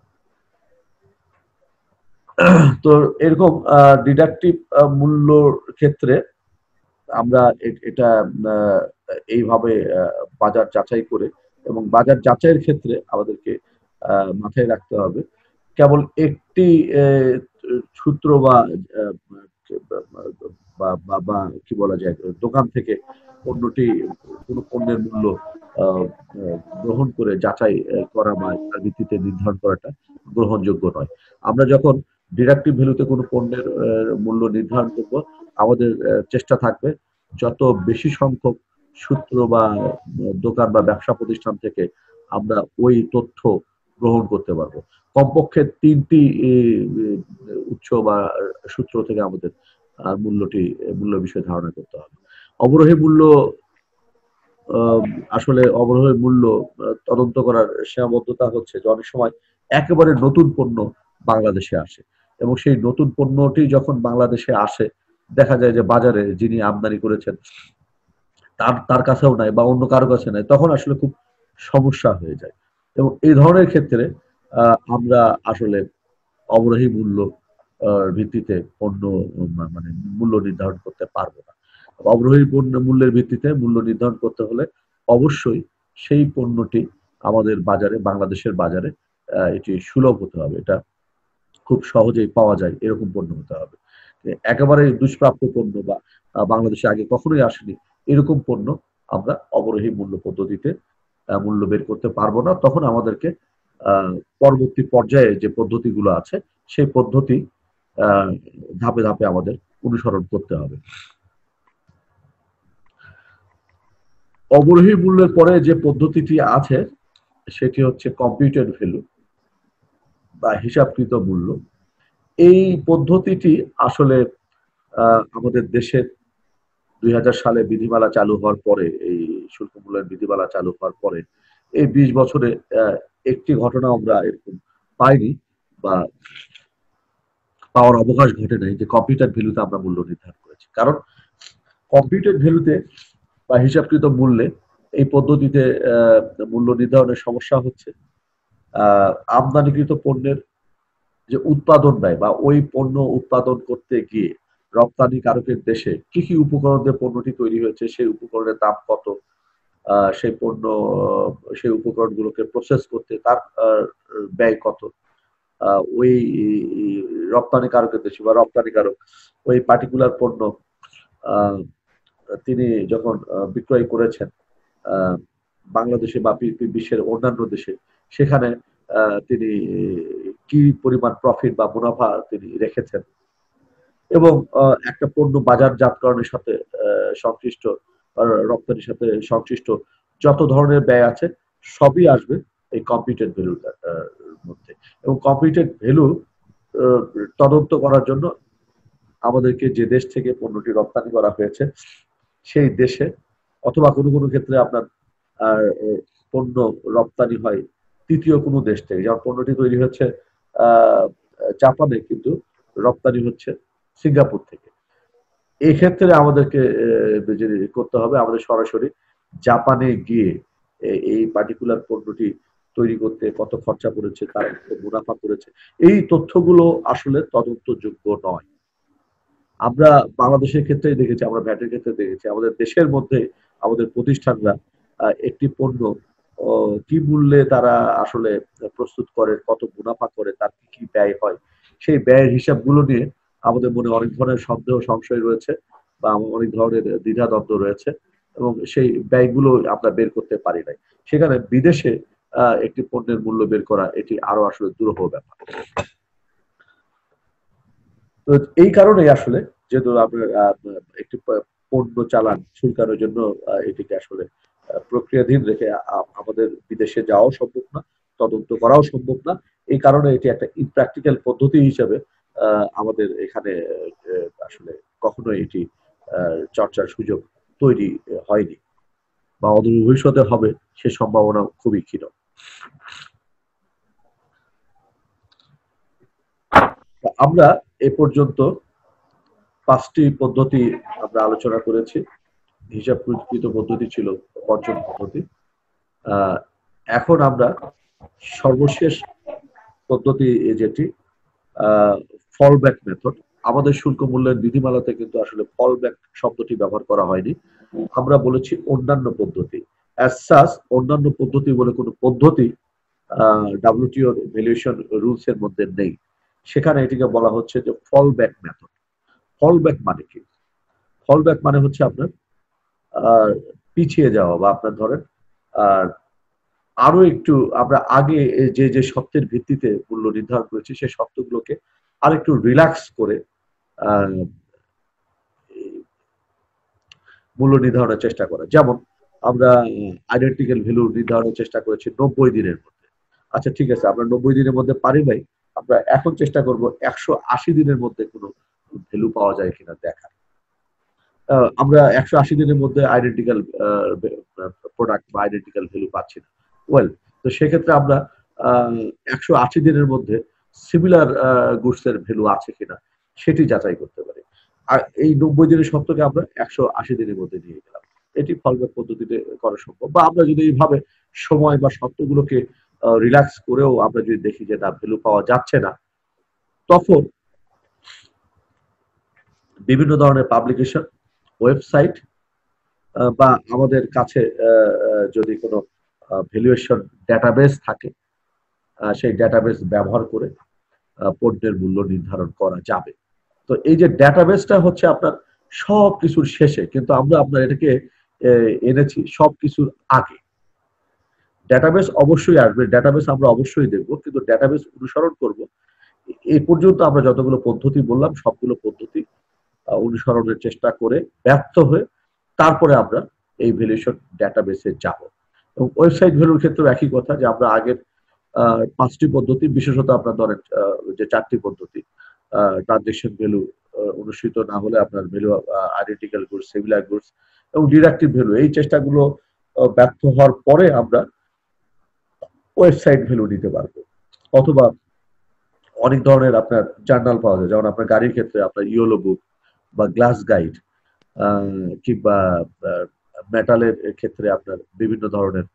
তো এরকম ডিডাকটিভ মূল্যর ক্ষেত্রে আমরা এটা এইভাবে বাজার যাচাই করে, এবং বাজার যাচাইয়ের ক্ষেত্রে আমাদেরকে মাথায় রাখতে হবে কেবল একটি সূত্র বা বা কি বলা যায় দোকান থেকে পণ্যটি কোনো পণ্যের মূল্য গ্রহণ করে যাচাই করা বা তার ভিত্তিতে নির্ধারণ করাটা গ্রহণযোগ্য নয়। আমরা যখন ডিডাকটিভ ভ্যালুতে কোনো পণ্যের মূল্য নির্ধারণ করব, আমাদের চেষ্টা থাকবে যত বেশি সংখ্যক সূত্র বা দোকান বা ব্যবসা প্রতিষ্ঠান থেকে আমরা ওই তথ্য গ্রহণ করতে পারবো। কমপক্ষে তিনটি উৎস বা সূত্র থেকে আমাদের মূল্যটি মূল্য বিষয়ে ধারণা করতে হবে। অবরোহী মূল্য আসলে অবরোহী মূল্য তদন্ত করার সীমাবদ্ধতা হচ্ছে যে অনেক সময় একেবারে নতুন পণ্য বাংলাদেশে আসে, এবং সেই নতুন পণ্যটি যখন বাংলাদেশে আসে দেখা যায় যে বাজারে যিনি আমদানি করেছেন তার তার কাছেও নাই বা অন্য কারো কাছে নাই, তখন আসলে খুব সমস্যা হয়ে যায়। এবং এই ধরনের ক্ষেত্রে আমরা আসলে অবরোহী মূল্য ভিত্তিতে পণ্য মানে মূল্য নির্ধারণ করতে পারবো না। অবরোহী পণ্য মূল্যের ভিত্তিতে মূল্য নির্ধারণ করতে হলে অবশ্যই সেই পণ্যটি আমাদের বাজারে, বাংলাদেশের বাজারে এটি সুলভ হতে হবে, এটা খুব সহজেই পাওয়া যায় এরকম পণ্য হতে হবে। একেবারে দুষ্প্রাপ্য পণ্য বা বাংলাদেশে আগে কখনোই আসেনি এরকম পণ্য আমরা অবরোহী মূল্য পদ্ধতিতে মূল্য বের করতে পারবো না। তখন আমাদেরকে পরবর্তী পর্যায়ে যে পদ্ধতিগুলো আছে সেই পদ্ধতি ধাপে ধাপে আমাদের অনুসরণ করতে হবে। অবরোহী মূল্যের পরে যে পদ্ধতিটি আছে সেটি হচ্ছে কম্পিউটেড ভ্যালু বা হিসাবকৃত মূল্য। এই পদ্ধতিটি আসলে আমাদের দেশের দুই হাজার সালে বিধিমালা চালু হওয়ার পরে, এই শুল্ক মূল্যের বিধিমালা চালু হওয়ার পরে এই বিশ বছরে একটি ঘটনা আমরা এরকম পাইনি বা পাওয়ার অবকাশ ঘটে নাই যে কম্পিউটার ভ্যালুতে আমরা মূল্য নির্ধারণ করেছি। কারণ কম্পিউটার ভ্যালুতে বা হিসাবকৃত মূল্যে এই পদ্ধতিতে মূল্য নির্ধারণের সমস্যা হচ্ছে আমদানিকৃত পণ্যের যে উৎপাদন ব্যয় বা ওই পণ্য উৎপাদন করতে গিয়ে রপ্তানিকারকের দেশে কি কি উপকরণ দিয়ে পণ্যটি তৈরি হয়েছে, সেই উপকরণের দাম কত, সেই পণ্য সেই উপকরণগুলোকে প্রসেস করতে তার ব্যয় কত, ওই রপ্তানিকারকের দেশে বা রপ্তানিকারক ওই পার্টিকুলার পণ্য তিনি যখন বিক্রয় করেছেন বাংলাদেশে বা বিশ্বের অন্যান্য দেশে, সেখানে তিনি কি পরিমাণ প্রফিট বা মুনাফা তিনি রেখেছেন, এবং একটা পণ্য বাজারজাতকরণের সাথে সংশ্লিষ্ট রপ্তানির সাথে সংশ্লিষ্ট যত ধরনের ব্যয় আছে সবই আসবে এই কম্পিউটেড ভ্যালুর মধ্যে। এবং কম্পিউটেড ভ্যালু তদন্ত করার জন্য আমাদেরকে যে দেশ থেকে পণ্যটি রপ্তানি করা হয়েছে সেই দেশে, অথবা কোনো কোনো ক্ষেত্রে আপনার পণ্য রপ্তানি হয় তৃতীয় কোনো দেশ থেকে, যেমন পণ্যটি তৈরি হচ্ছে আহ জাপানে কিন্তু রপ্তানি হচ্ছে সিঙ্গাপুর থেকে। এই ক্ষেত্রে আমাদেরকে করতে হবে, আমাদের সরাসরি জাপানে গিয়ে এই পার্টিকুলার পণ্যটি তৈরি করতে কত খরচা পড়েছে, তার কত মুনাফা করেছে, এই তথ্যগুলো আসলে তদন্তযোগ্য নয়। আমরা বাংলাদেশের ক্ষেত্রে দেখেছি, আমরা ভ্যাটের ক্ষেত্রে দেখেছি, আমাদের দেশের মধ্যে আমাদের প্রতিষ্ঠানরা একটি পণ্য কি মূল্যে তারা আসলে প্রস্তুত করে, কত মুনাফা করে, তার কি কি ব্যয় হয়, সেই ব্যয়ের হিসাবগুলো নিয়ে আমাদের মনে অনেক ধরনের সন্দেহ সংশয় রয়েছে বা অনেক ধরনের দ্বিধাদ্বন্দ্ব রয়েছে, এবং সেই ব্যয়গুলো আমরা বের করতে পারি নাই। সেখানে বিদেশে একটি পণ্যের মূল্য বের করা এটি আরো আসলে দুরূহ ব্যাপার। তো এই কারণে আসলে যেহেতু আপনার একটি পণ্য চালান শুল্কানোর জন্য এটিকে আসলে প্রক্রিয়াধীন রেখে আমাদের বিদেশে যাওয়াও সম্ভব না, তদন্ত করাও সম্ভব না। এই কারণে এটি একটা ইমপ্র্যাকটিক্যাল পদ্ধতি হিসেবে আমাদের এখানে আসলে কখনো এটি চর্চার সুযোগ তৈরি হয়নি, বা অদূর ভবিষ্যতে হবে সে সম্ভাবনা খুবই ক্ষীণ। আমরা এ পর্যন্ত পাঁচটি পদ্ধতি আমরা আলোচনা করেছি। হিসাব প্রকৃত পদ্ধতি ছিল পঞ্চম পদ্ধতি। এখন আমরা সর্বশেষ পদ্ধতি যেটি ফলব্যাক মেথড, আমাদের শুল্ক মূল্যায়ন বিধিমালাতে কিন্তু আসলে ফলব্যাক শব্দটি ব্যবহার করা হয়নি, আমরা বলেছি অন্যান্য পদ্ধতি। অ্যাজ সাচ অন্যান্য পদ্ধতি বলে কোনো পদ্ধতি ডাব্লিউটিও ভ্যালুয়েশন রুলস এর মধ্যে নেই, সেখানে এটিকে বলা হচ্ছে যে ফলব্যাক মেথড। ফলব্যাক মানে কি? ফলব্যাক মানে হচ্ছে আপনার পিছিয়ে যাওয়া, বা আপনার ধরেন আরো একটু আমরা আগে যে যে শর্তের ভিত্তিতে মূল্য নির্ধারণ করেছি সেই শর্তগুলোকে আরেকটু রিল্যাক্স করে মূল্য নির্ধারণের চেষ্টা করা। যেমন আমরা আইডেন্টিক্যাল ভ্যালু নির্ধারণের চেষ্টা করেছি নব্বই দিনের মধ্যে। আচ্ছা ঠিক আছে, আমরা নব্বই দিনের মধ্যে পারি নাই, আমরা এখন চেষ্টা করব একশো আশি দিনের মধ্যে কোনো ভ্যালু পাওয়া যায় কিনা দেখার। আমরা একশো আশি দিনের মধ্যে আইডেন্টিক্যাল প্রোডাক্ট বা আইডেন্টিক্যাল ভ্যালু পাচ্ছি না। ওয়েল, তো সেক্ষেত্রে আমরা একশো আশি দিনের মধ্যে সিমিলার গুডস এর ভ্যালু আছে কিনা সেটি যাচাই করতে পারি। আর এই নব্বই দিনের শর্তকে আমরা একশো আশি দিনের মধ্যে নিয়ে গেলাম, এটি ফলব্যাক পদ্ধতিতে করা সম্ভব। বা আমরা যদি এইভাবে সময় বা শর্তগুলোকে রিল্যাক্স করেও আমরা যদি দেখি যে না ভ্যালু পাওয়া যাচ্ছে না, তখন বিভিন্ন ধরনের পাবলিকেশন, ওয়েবসাইট বা আমাদের কাছে যদি কোনো ভ্যালুয়েশন ডেটাবেস থাকে সেই ডেটাবেস ব্যবহার করে পণ্যের মূল্য নির্ধারণ করা যাবে। তো এই যে ডেটাবেসটা হচ্ছে আপনার সব কিছুর শেষে, কিন্তু আমরা আপনার এটাকে এনেছি সব কিছুর আগে। ডেটাবেস অবশ্যই আসবে, ডেটাবেস আমরা অবশ্যই দেখব, কিন্তু ডেটাবেস অনুসরণ করব এই পর্যন্ত আমরা যতগুলো পদ্ধতি বললাম সবগুলো পদ্ধতি অনুসরণের চেষ্টা করে ব্যর্থ হয়ে তারপরে আমরা এই ভ্যালুয়েশন ডেটাবেসে যাব। এবং ওয়েবসাইট ভ্যালুর ক্ষেত্রে একই কথা, যে আমরা আগের পাঁচটি পদ্ধতি, বিশেষত আপনার ধরেন যে চারটি পদ্ধতি, ট্রানজেকশন ভ্যালু অনুসৃত না হলে আপনার value identical goods, similar goods এবং ডিডাক্টিভ ভ্যালু, এই চেষ্টাগুলো ব্যর্থ হওয়ার পরে আমরা ওয়েবসাইট ভ্যালু নিতে পারবো। অথবা অনেক ধরনের আপনার জার্নাল পাওয়া যায়, যেমন আপনার গাড়ির ক্ষেত্রে আপনার ইয়েলো বুক বা গ্লাস গাইড, কিংবা মেটালের ক্ষেত্রে আপনার বিভিন্ন ধরনের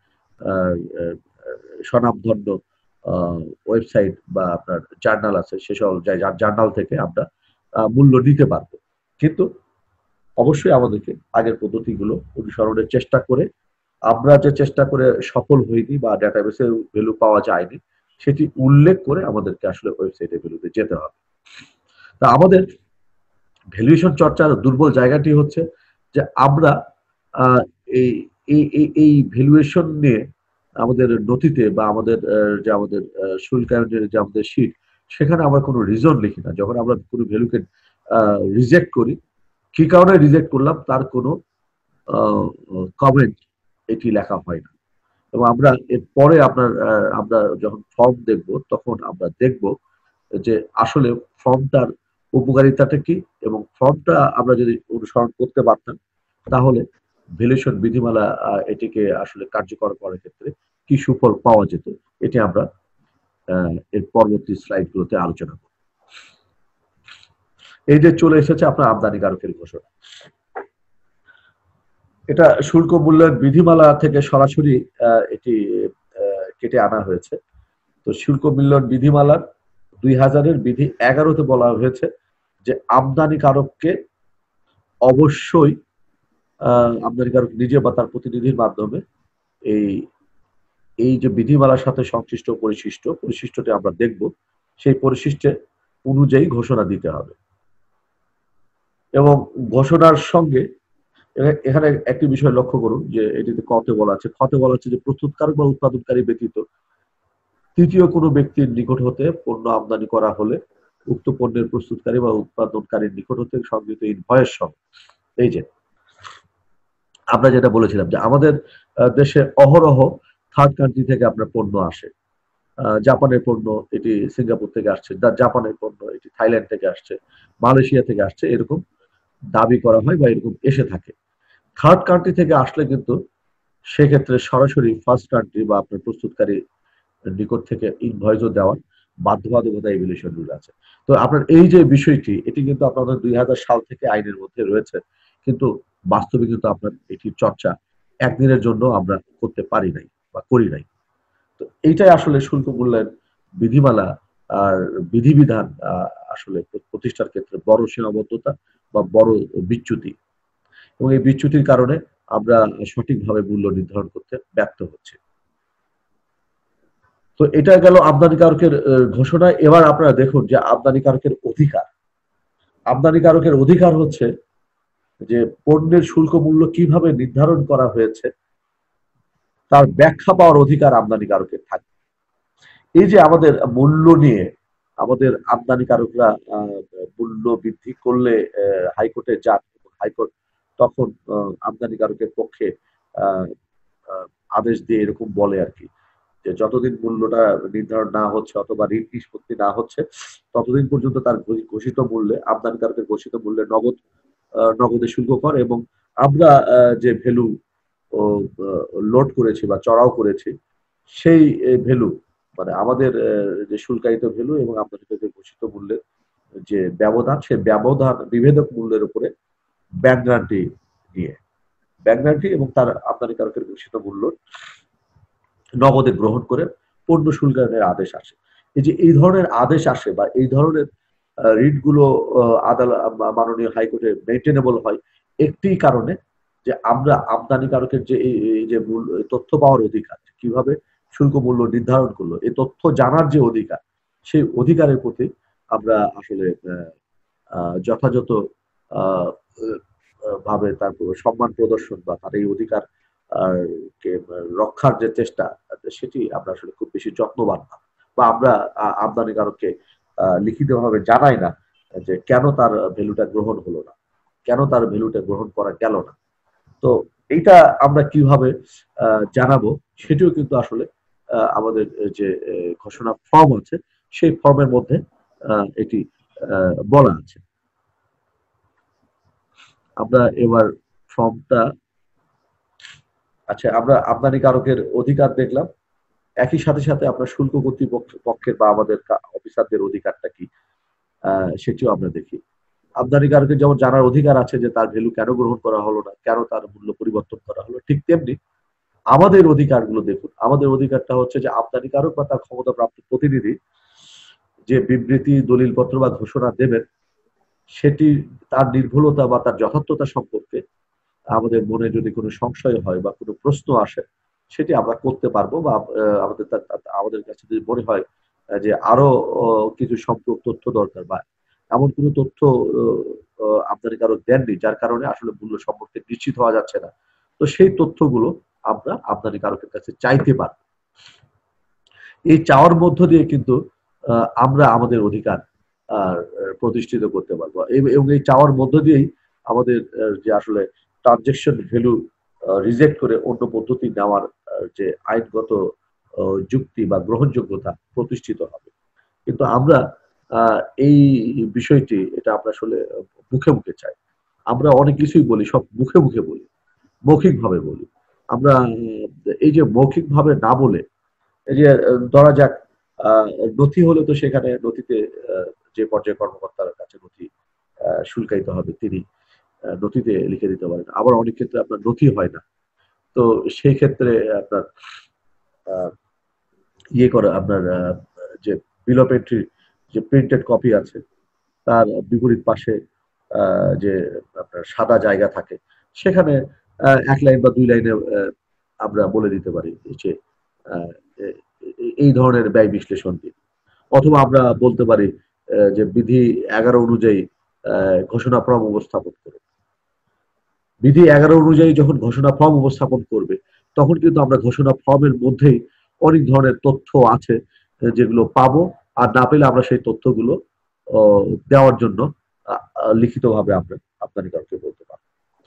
স্বনামধন্য ওয়েবসাইট বা আপনার জার্নাল আছে, সেসব জার্নাল থেকে আমরা মূল্য নিতে পারবো। কিন্তু অবশ্যই আমাদেরকে আগের পদ্ধতিগুলো অনুসরণের চেষ্টা করে, আমরা যে চেষ্টা করে সফল হইনি বা ডেটাবেসে ভ্যালু পাওয়া যায়নি সেটি উল্লেখ করে আমাদেরকে আসলে ওয়েবসাইটে ভ্যালুতে যেতে হবে। তা আমাদের ভ্যালুয়েশন চর্চার দুর্বল জায়গাটি হচ্ছে যে আমরা এই এই ভ্যালুয়েশন নিয়ে আমাদের নথিতে বা আমাদের যে আমাদের শুল্কায়নের যে আমাদের শীট, সেখানে আমরা কোনো রিজন লিখি না। যখন আমরা কোনো ভ্যালুকে রিজেক্ট করি, কি কারণে রিজেক্ট করলাম তার কোনো কমেন্ট এটি লেখা হয় না। এবং আমরা এর পরে আপনার আমরা যখন ফর্ম দেখব তখন আমরা দেখব যে আসলে ফর্মটার উপকারিতাটা কি, এবং ফর্মটা আমরা যদি অনুসরণ করতে পারতাম তাহলে ভ্যালুয়েশন বিধিমালা আহ, এটিকে আসলে কার্যকর করার ক্ষেত্রে কি সুফল পাওয়া যেত, এটি আমরা আহ, এর পরবর্তী স্লাইডগুলোতে আলোচনা করব। এই যে চলে এসেছে আপনার আমদানিকারকের ঘোষণা, এটা শুল্ক মূল্যায়ন বিধিমালা থেকে সরাসরি আহ, এটি আহ, কেটে আনা হয়েছে। তো শুল্ক মূল্যায়ন বিধিমালার দুই হাজারের বিধি এগারোতে বলা হয়েছে যে আমদানিকারককে অবশ্যই আহ, আমদানিকারক নিজে বা তার প্রতিনিধির মাধ্যমে এই এই যে বিধিমালার সাথে সংশ্লিষ্ট পরিশিষ্ট পরিশিষ্টটি আমরা দেখব, সেই পরিশিষ্টে অনুযায়ী ঘোষণা দিতে হবে। এবং ঘোষণার সঙ্গে এ- এখানে একটি বিষয় লক্ষ্য করুন যে এটিতে কতে বলা আছে, খতে বলা আছে যে প্রস্তুতকারক বা উৎপাদনকারী ব্যতীত তৃতীয় কোনো ব্যক্তির নিকট হতে পণ্য আমদানি করা হলে উক্ত পণ্যের প্রস্তুতকারী বা উৎপাদনকারীর নিকট হতে সংগৃহীত ইনভয়েস সহ, এই যে আমরা যেটা বলেছিলাম যে আমাদের আহ, দেশে অহরহ থার্ড কান্ট্রি থেকে আপনার পণ্য আসে। আহ, জাপানের পণ্য এটি সিঙ্গাপুর থেকে আসছে, দা- জাপানের পণ্য এটি থাইল্যান্ড থেকে আসছে, মালয়েশিয়া থেকে আসছে, এরকম দাবি করা হয় বা এরকম এসে থাকে। থার্ড কান্ট্রি থেকে আসলে কিন্তু সেক্ষেত্রে সরাসরি ফার্স্ট কান্ট্রি বা আপনার প্রস্তুতকারী নিকট থেকে ইনভয়েসও দেওয়ার বাধ্যবাধকতা এভিলেশন রুল আছে। তো আপনার এই যে বিষয়টি, এটি কিন্তু আপনাদের দুই হাজার সাল থেকে আইনের মধ্যে রয়েছে, কিন্তু বাস্তবে কিন্তু আপনার এটির চর্চা একদিনের জন্য আমরা করতে পারি নাই বা করি নাই। তো এইটাই আসলে শুল্ক মূল্যায়ন বিধিমালা আর বিধিবিধান আহ, আসলে প্রতিষ্ঠার ক্ষেত্রে বড় সীমাবদ্ধতা বা বড় বিচ্যুতি, এবং এই বিচ্যুতির কারণে আমরা সঠিকভাবে মূল্য নির্ধারণ করতে ব্যর্থ হচ্ছি। তো এটা গেল আমদানিকারকের আহ, ঘোষণা। এবার আপনারা দেখুন যে আমদানিকারকের অধিকার, আমদানিকারকের অধিকার হচ্ছে যে পণ্যের শুল্ক মূল্য কিভাবে নির্ধারণ করা হয়েছে তার ব্যাখ্যা পাওয়ার অধিকার আমদানিকারকের থাকে। এই যে আমাদের মূল্য নিয়ে আমাদের আমদানিকারকরা আহ, মূল্য বৃদ্ধি করলে আহ, হাইকোর্টে যান, এবং হাইকোর্ট তখন আহ, আমদানিকারকের পক্ষে আহ, আহ, আদেশ দিয়ে এরকম বলে আর কি, যে যতদিন মূল্যটা নির্ধারণ না হচ্ছে অথবা ঋণ নিষ্পত্তি না হচ্ছে ততদিন পর্যন্ত তার ঘোষ- ঘোষিত মূল্যে, আমদানিকারকের ঘোষিত মূল্যে নগদ আহ, নগদে শুল্ক কর, এবং আমরা আহ, যে ভ্যালু লোড করেছি বা চড়াও করেছি সেই ভ্যালু, মানে আমাদের আহ, যে শুল্কায়িত ভ্যালু এবং আমদানিকারকের ঘোষিত মূল্যের যে ব্যবধান, সেই ব্যবধান বিভেদক মূল্যের উপরে ব্যাংক গ্যারান্টি নিয়ে, ব্যাংক গ্যারান্টি এবং তার আমদানিকারকের ঘোষিত মূল্য নগদে গ্রহণ করে পণ্য শুল্কায়নের আদেশ আসে। এই যে এই ধরনের আদেশ আসে বা এই ধরনের রিট গুলো আদালত মাননীয় হাইকোর্টে মেনটেনেবল হয় একটি কারণে, যে আমরা আমদানিকারকের যে এই এই যে মূল তথ্য পাওয়ার অধিকার, কিভাবে শুল্ক মূল্য নির্ধারণ করলো, এই তথ্য জানার যে অধিকার, সেই অধিকারের প্রতি আমরা আসলে আহ, আহ, যথাযথ আহ, আহ, ভাবে তার সম্মান প্রদর্শন বা তার এই অধিকার আর কে রক্ষার যে চেষ্টা, সেটি আমরা আসলে খুব বেশি যত্নবান না, বা আমরা আহ, আমদানিকারককে আহ, লিখিতভাবে জানাই না যে কেন তার ভ্যালুটা গ্রহণ হলো না, কেন তার ভ্যালুটা গ্রহণ করা গেল না। তো এইটা আমরা কিভাবে আহ, জানাবো, সেটিও কিন্তু আসলে আহ, আমাদের যে আহ, ঘোষণা ফর্ম আছে সেই ফর্মের মধ্যে আহ, এটি আহ, বলা আছে। আমরা এবার ফর্মটা, আচ্ছা আমরা আমদানিকারকের অধিকার দেখলাম, একই সাথে সাথে আপনার শুল্ক কর্তৃপক্ষ পক্ষের বা আমাদের কা- অফিসারদের অধিকারটা কি, আহ, সেটিও আমরা দেখি। আমদানিকারকের যেমন জানার অধিকার আছে যে তার ভ্যালু কেন গ্রহণ করা হলো না, কেন তার মূল্য পরিবর্তন করা হলো, ঠিক তেমনি আমাদের অধিকারগুলো দেখুন। আমাদের অধিকারটা হচ্ছে যে আমদানিকারক বা তার ক্ষমতাপ্রাপ্ত প্রতিনিধি যে বিবৃতি, দলিলপত্র বা ঘোষণা দেবেন, সেটি তার নির্ভুলতা বা তার যথার্থতা সম্পর্কে আমাদের মনে যদি কোনো সংশয় হয় বা কোনো প্রশ্ন আসে, সেটি আমরা করতে পারবো, বা আহ, আমাদের তা- তা- আমাদের কাছে যদি মনে হয় আহ, যে আরো আহ, কিছু সম্পর্ক তথ্য দরকার, বা এমন কোনো তথ্য আহ, আহ, আমদানিকারক দেননি যার কারণে আসলে মূল্য সম্পর্কে নিশ্চিত হওয়া যাচ্ছে না, তো সেই তথ্যগুলো আমরা আমদানিকারকের কাছে চাইতে পারবো। এই চাওয়ার মধ্য দিয়ে কিন্তু আহ, আমরা আমাদের অধিকার আহ, প্রতিষ্ঠিত করতে পারবো, এবং এবং এই চাওয়ার মধ্য দিয়েই আমাদের আহ, যে আসলে ট্রানজেকশন ভ্যালু রিজেক্ট করে অন্য পদ্ধতি নেওয়ার আহ, যে আইনগত আহ, যুক্তি বা গ্রহণযোগ্যতা প্রতিষ্ঠিত হবে। কিন্তু আমরা এই বিষয়টি এটা আমরা আসলে মুখে মুখে চাই। আমরা অনেক কিছুই বলি, সব মুখে মুখে বলি, মৌখিক ভাবে বলি। আমরা এই যে মৌখিক ভাবে না বলে, এই যে ধরা যাক নথি হলে তো সেখানে নথিতে যে পর্যায়ে কর্মকর্তার কাছে নথি শুল্কায়িত হবে তিনি নথিতে লিখে দিতে পারেন। আবার অনেক ক্ষেত্রে আপনার নথি হয় না, তো সেই ক্ষেত্রে আপনার ইয়ে করে আপনার যে বিল অফ এন্ট্রি যে প্রিন্টেড কপি আছে তার বিপরীত পাশে যে আপনার সাদা জায়গা থাকে সেখানে এক লাইন বা দুই লাইনে আমরা বলে দিতে পারি যে এই ধরনের ব্যয় বিশ্লেষণ দিন, অথবা আমরা বলতে পারি যে বিধি এগারো অনুযায়ী ঘোষণা ফর্ম উপস্থাপন করুন। বিধি এগারো অনুযায়ী যখন ঘোষণা ফর্ম উপস্থাপন করবে তখন কিন্তু আমরা ঘোষণা ফর্মের মধ্যেই অনেক ধরনের তথ্য আছে যেগুলো পাবো, আর না পেলে আমরা সেই তথ্যগুলো দেওয়ার জন্য লিখিতভাবে আমরা আমদানিকারককে বলতে পারবো।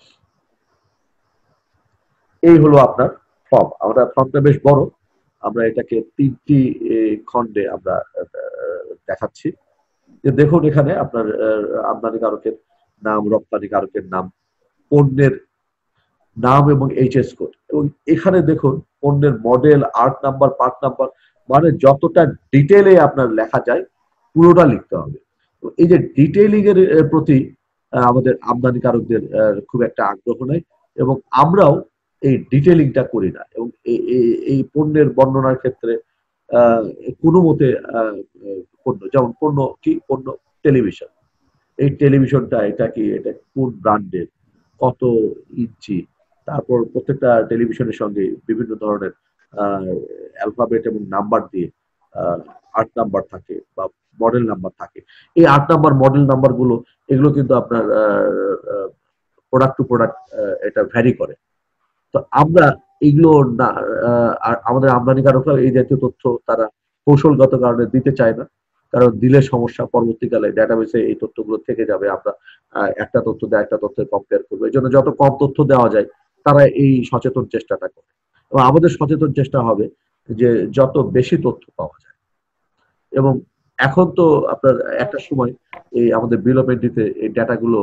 এই হলো আপনার ফর্ম। আমরা ফর্মটা বেশ বড়, আমরা এটাকে তিনটি খণ্ডে আমরা দেখাচ্ছি। যে দেখুন এখানে আপনার আমদানিকারকের নাম, রপ্তানিকারকের নাম, পণ্যের নাম এবং এইচএস কোড, এবং এখানে দেখুন পণ্যের model, art number, part number, মানে যতটা ডিটেইলে আপনার লেখা যায় পুরোটা লিখতে হবে। এই যে ডিটেইলিং এর প্রতি আমাদের আমদানিকারকদের খুব একটা আগ্রহ নেই এবং আমরাও এই ডিটেইলিংটা করি না, এবং এই পণ্যের বর্ণনার ক্ষেত্রে কোনো মতে পণ্য, যেমন পণ্য কি, পণ্য টেলিভিশন, এই টেলিভিশনটা এটা কি, এটা কোন ব্র্যান্ডের, কত ইঞ্চি, তারপর প্রত্যেকটা টেলিভিশনের সঙ্গে বিভিন্ন ধরনের অ্যালফাবেট এবং নাম্বার দিয়ে আট নাম্বার থাকে বা মডেল নাম্বার থাকে। এই আট নাম্বার মডেল নাম্বার গুলো এগুলো কিন্তু আপনার প্রোডাক্ট টু প্রোডাক্ট এটা ভ্যারি করে। তো আমরা এগুলো না, আমাদের আমদানিকারকরা এই জাতীয় তথ্য তারা কৌশলগত কারণে দিতে চায় না, কারণ দিলে সমস্যা, পরবর্তীকালে ডেটাবেসে এই তথ্যগুলো থেকে যাবে, আমরা একটা তথ্য দেয় একটা তথ্যের কম্পেয়ার করবো। এই জন্য যত কম তথ্য দেওয়া যায় তারা এই সচেতন চেষ্টাটা করে, এবং আমাদের সচেতন চেষ্টা হবে যে যত বেশি তথ্য পাওয়া যায়। এবং এখন তো আপনার একটা সময় এই আমাদের বিল অফ এন্ট্রিতে এই ডাটাগুলো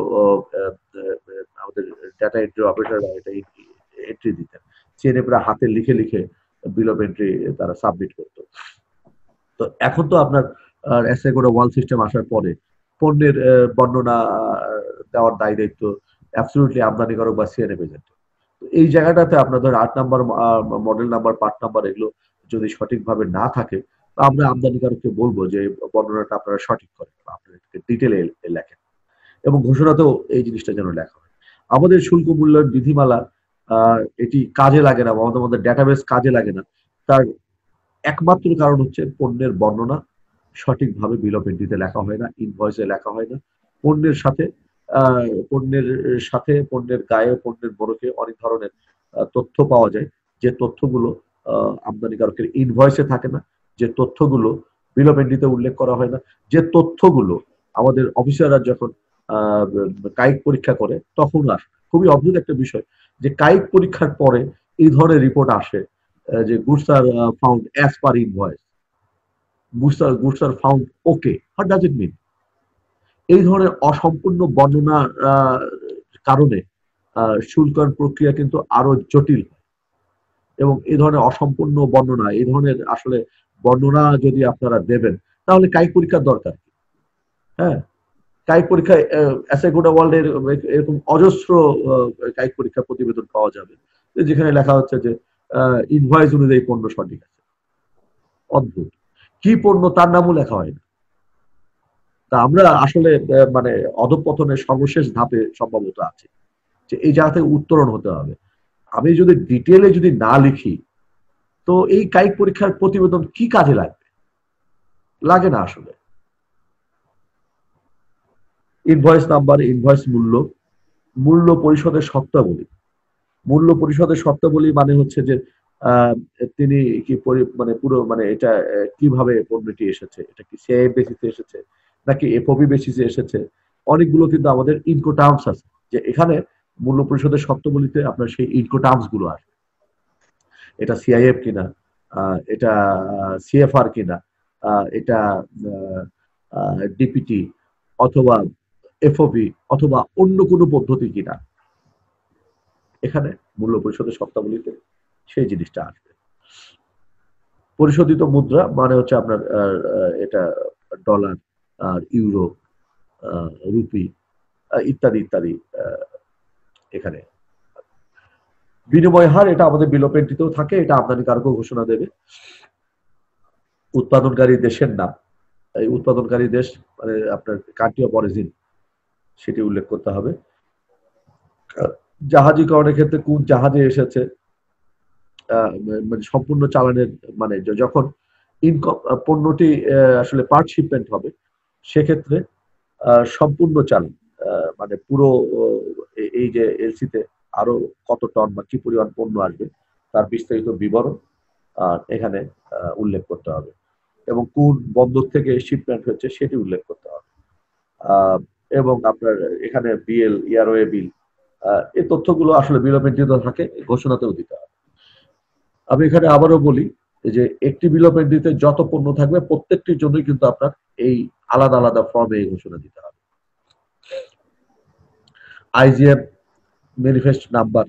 আমাদের ডাটা এন্ট্রি অপারেটররা এটা এন্ট্রি দিতেন, চেনে পুরো হাতে লিখে লিখে বিল অফ এন্ট্রি তারা সাবমিট করতো। তো এখন তো আপনার এসআই কোড ওয়াল সিস্টেম আসার পরে পণ্যের বর্ণনা দেওয়ার দায় দায়িত্ব অ্যাবসলিউটলি আমদানিকারক বা সিএনএফ এজেন্ট। এই জায়গাটাতে আপনার ধর আট number model number, part number এগুলো যদি সঠিকভাবে না থাকে, তো আমরা আমদানিকারককে বলবো যে বর্ণনাটা আপনারা সঠিক করেন, আপনারা ডিটেলে লেখেন, এবং ঘোষণাতেও এই জিনিসটা যেন লেখা হয়। আমাদের শুল্ক মূল্যায়ন বিধিমালা এটি কাজে লাগে না, আমাদের মধ্যে ডেটাবেস কাজে লাগে না, তার একমাত্র কারণ হচ্ছে পণ্যের বর্ণনা সঠিকভাবে বিল অফ এন্ট্রিতে লেখা হয় না, ইনভয়েসে লেখা হয় না। পণ্যের সাথে পণ্যের সাথে পণ্যের গায়ে, পণ্যের মোড়কে অনেক ধরনের তথ্য পাওয়া যায়, যে তথ্যগুলো আমদানিকারকের ইনভয়েসে থাকে না, যে তথ্যগুলো বিল অফ এন্ট্রিতে উল্লেখ করা হয় না, যে তথ্যগুলো আমাদের অফিসাররা যখন কায়িক পরীক্ষা করে তখন আসে। খুবই অদ্ভুত একটা বিষয় যে কায়িক পরীক্ষার পরে এই ধরনের রিপোর্ট আসে যে goods are found as per invoice, goods are goods are found okay. What does it mean? এই ধরনের অসম্পূর্ণ বর্ণনার কারণে শুল্কায়ন প্রক্রিয়া কিন্তু আরো জটিল, এবং এই ধরনের অসম্পূর্ণ বর্ণনা, এই ধরনের আসলে বর্ণনা যদি আপনারা দেবেন তাহলে কায়িক পরীক্ষার দরকার কি? হ্যাঁ, কায়িক পরীক্ষায় এসআই কোড ওয়ার্ল্ডের এরকম অজস্র কায়িক পরীক্ষা প্রতিবেদন পাওয়া যাবে যেখানে লেখা হচ্ছে যে ইনভয়েস অনুযায়ী পণ্য সঠিক আছে। অদ্ভুত, কি পণ্য তার নামও লেখা হয় না। তা আমরা আসলে মানে অধঃপতনের সর্বশেষ ধাপে সম্ভবত আছে, যে এই জায়গা থেকে উত্তরণ হতে হবে। আমি যদি ডিটেলে যদি না লিখি তো এই কায়িক পরীক্ষার প্রতিবেদন কি কাজে লাগবে? লাগে না আসলে। ইনভয়েস নাম্বার, ইনভয়েস মূল্য, মূল্য পরিশোধের শর্তাবলী। মূল্য পরিশোধের শর্তাবলী মানে হচ্ছে যে তিনি কি মানে পুরো মানে এটা কিভাবে পণ্যটি এসেছে, এটা কি সিআইএফ বেসিসে এসেছে নাকি এফওবি বেসিসে এসেছে। অনেকগুলো কিন্তু আমাদের ইনকো টার্মস আছে, যে এখানে মূল্য পরিশোধের শর্তাবলীতে আপনার সেই ইনকো টার্মস গুলো আসবে, এটা সিআইএফ কিনা, এটা সিএফআর কিনা, এটা ডিপিটি অথবা এফওবি অথবা অন্য কোনো পদ্ধতি কিনা, এখানে মূল্য পরিশোধের শর্তাবলীতে সেই জিনিসটা আসবে। পরিশোধিত মুদ্রা মানে হচ্ছে আপনার এটা ডলার আর ইউরো, রুপি ইত্যাদি ইত্যাদি। এখানে বিনিময় হার এটা আমাদের বিল অফ এন্ট্রিতেও থাকে, এটা আমদানিকারকও ঘোষণা দেবে। উৎপাদনকারী দেশের নাম, এই উৎপাদনকারী দেশ মানে আপনার কান্ট্রি অফ অরিজিন সেটি উল্লেখ করতে হবে। জাহাজীকরণের ক্ষেত্রে কোন জাহাজে এসেছে, মানে সম্পূর্ণ চালানের মানে যখন ইনকম পণ্যটি আসলে পার্ট শিপমেন্ট হবে সেক্ষেত্রে সম্পূর্ণ চালান মানে পুরো এই যে এলসিতে আরো কত টন বা কি পরিমাণ পণ্য আসবে তার বিস্তারিত বিবরণ এখানে উল্লেখ করতে হবে এবং কোন বন্দর থেকে শিপমেন্ট হচ্ছে সেটি উল্লেখ করতে হবে। এবং আপনার এখানে বিএল ইয়ারওয়ে বিল এই তথ্যগুলো আসলে বিল অফ এন্ট্রিতে থাকে, ঘোষণাতেও দিতে হবে। আমি এখানে আবারও বলি যে একটি বিল অফ এন্ট্রিতে যত পণ্য থাকবে প্রত্যেকটির জন্যই কিন্তু আপনার এই আলাদা আলাদা ফর্মে এই ঘোষণা দিতে হবে। আইজিএম ম্যানিফেস্ট নাম্বার,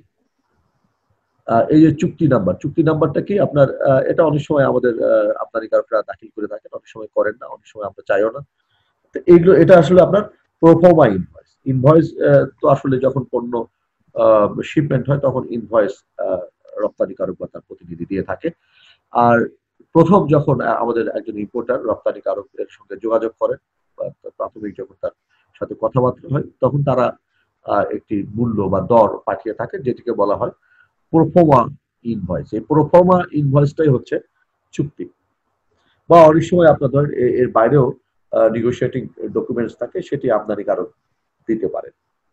এই যে চুক্তি নাম্বার, চুক্তি নাম্বারটা কি আপনার এটা অনেক সময় আমাদের আমদানিকারকরা দাখিল করে থাকেন, অনেক সময় করেন না, অনেক সময় আমরা চাইও না। তো এইগুলো এটা আসলে আপনার প্রোফর্মা ইনভয়েস। ইনভয়েস তো আসলে যখন পণ্য শিপমেন্ট হয় তখন ইনভয়েস রপ্তানিকারক বা তার প্রতিনিধি দিয়ে থাকে। আর প্রথম যখন আমাদের একজন ইম্পোর্টার রপ্তানিকারকের সঙ্গে যোগাযোগ করেন বা প্রাথমিক যখন তার সাথে কথাবার্তা হয় তখন তারা একটি মূল্য বা দর পাঠিয়ে থাকে যেটিকে বলা হয় প্রোফর্মা ইনভয়েস। এই প্রোফর্মা ইনভয়েসটাই হচ্ছে চুক্তি, বা অনেক সময় আপনার ধরেন এর বাইরেও নেগোশিয়েটিং ডকুমেন্টস থাকে, সেটি আমদানিকারক দিতে পারেন।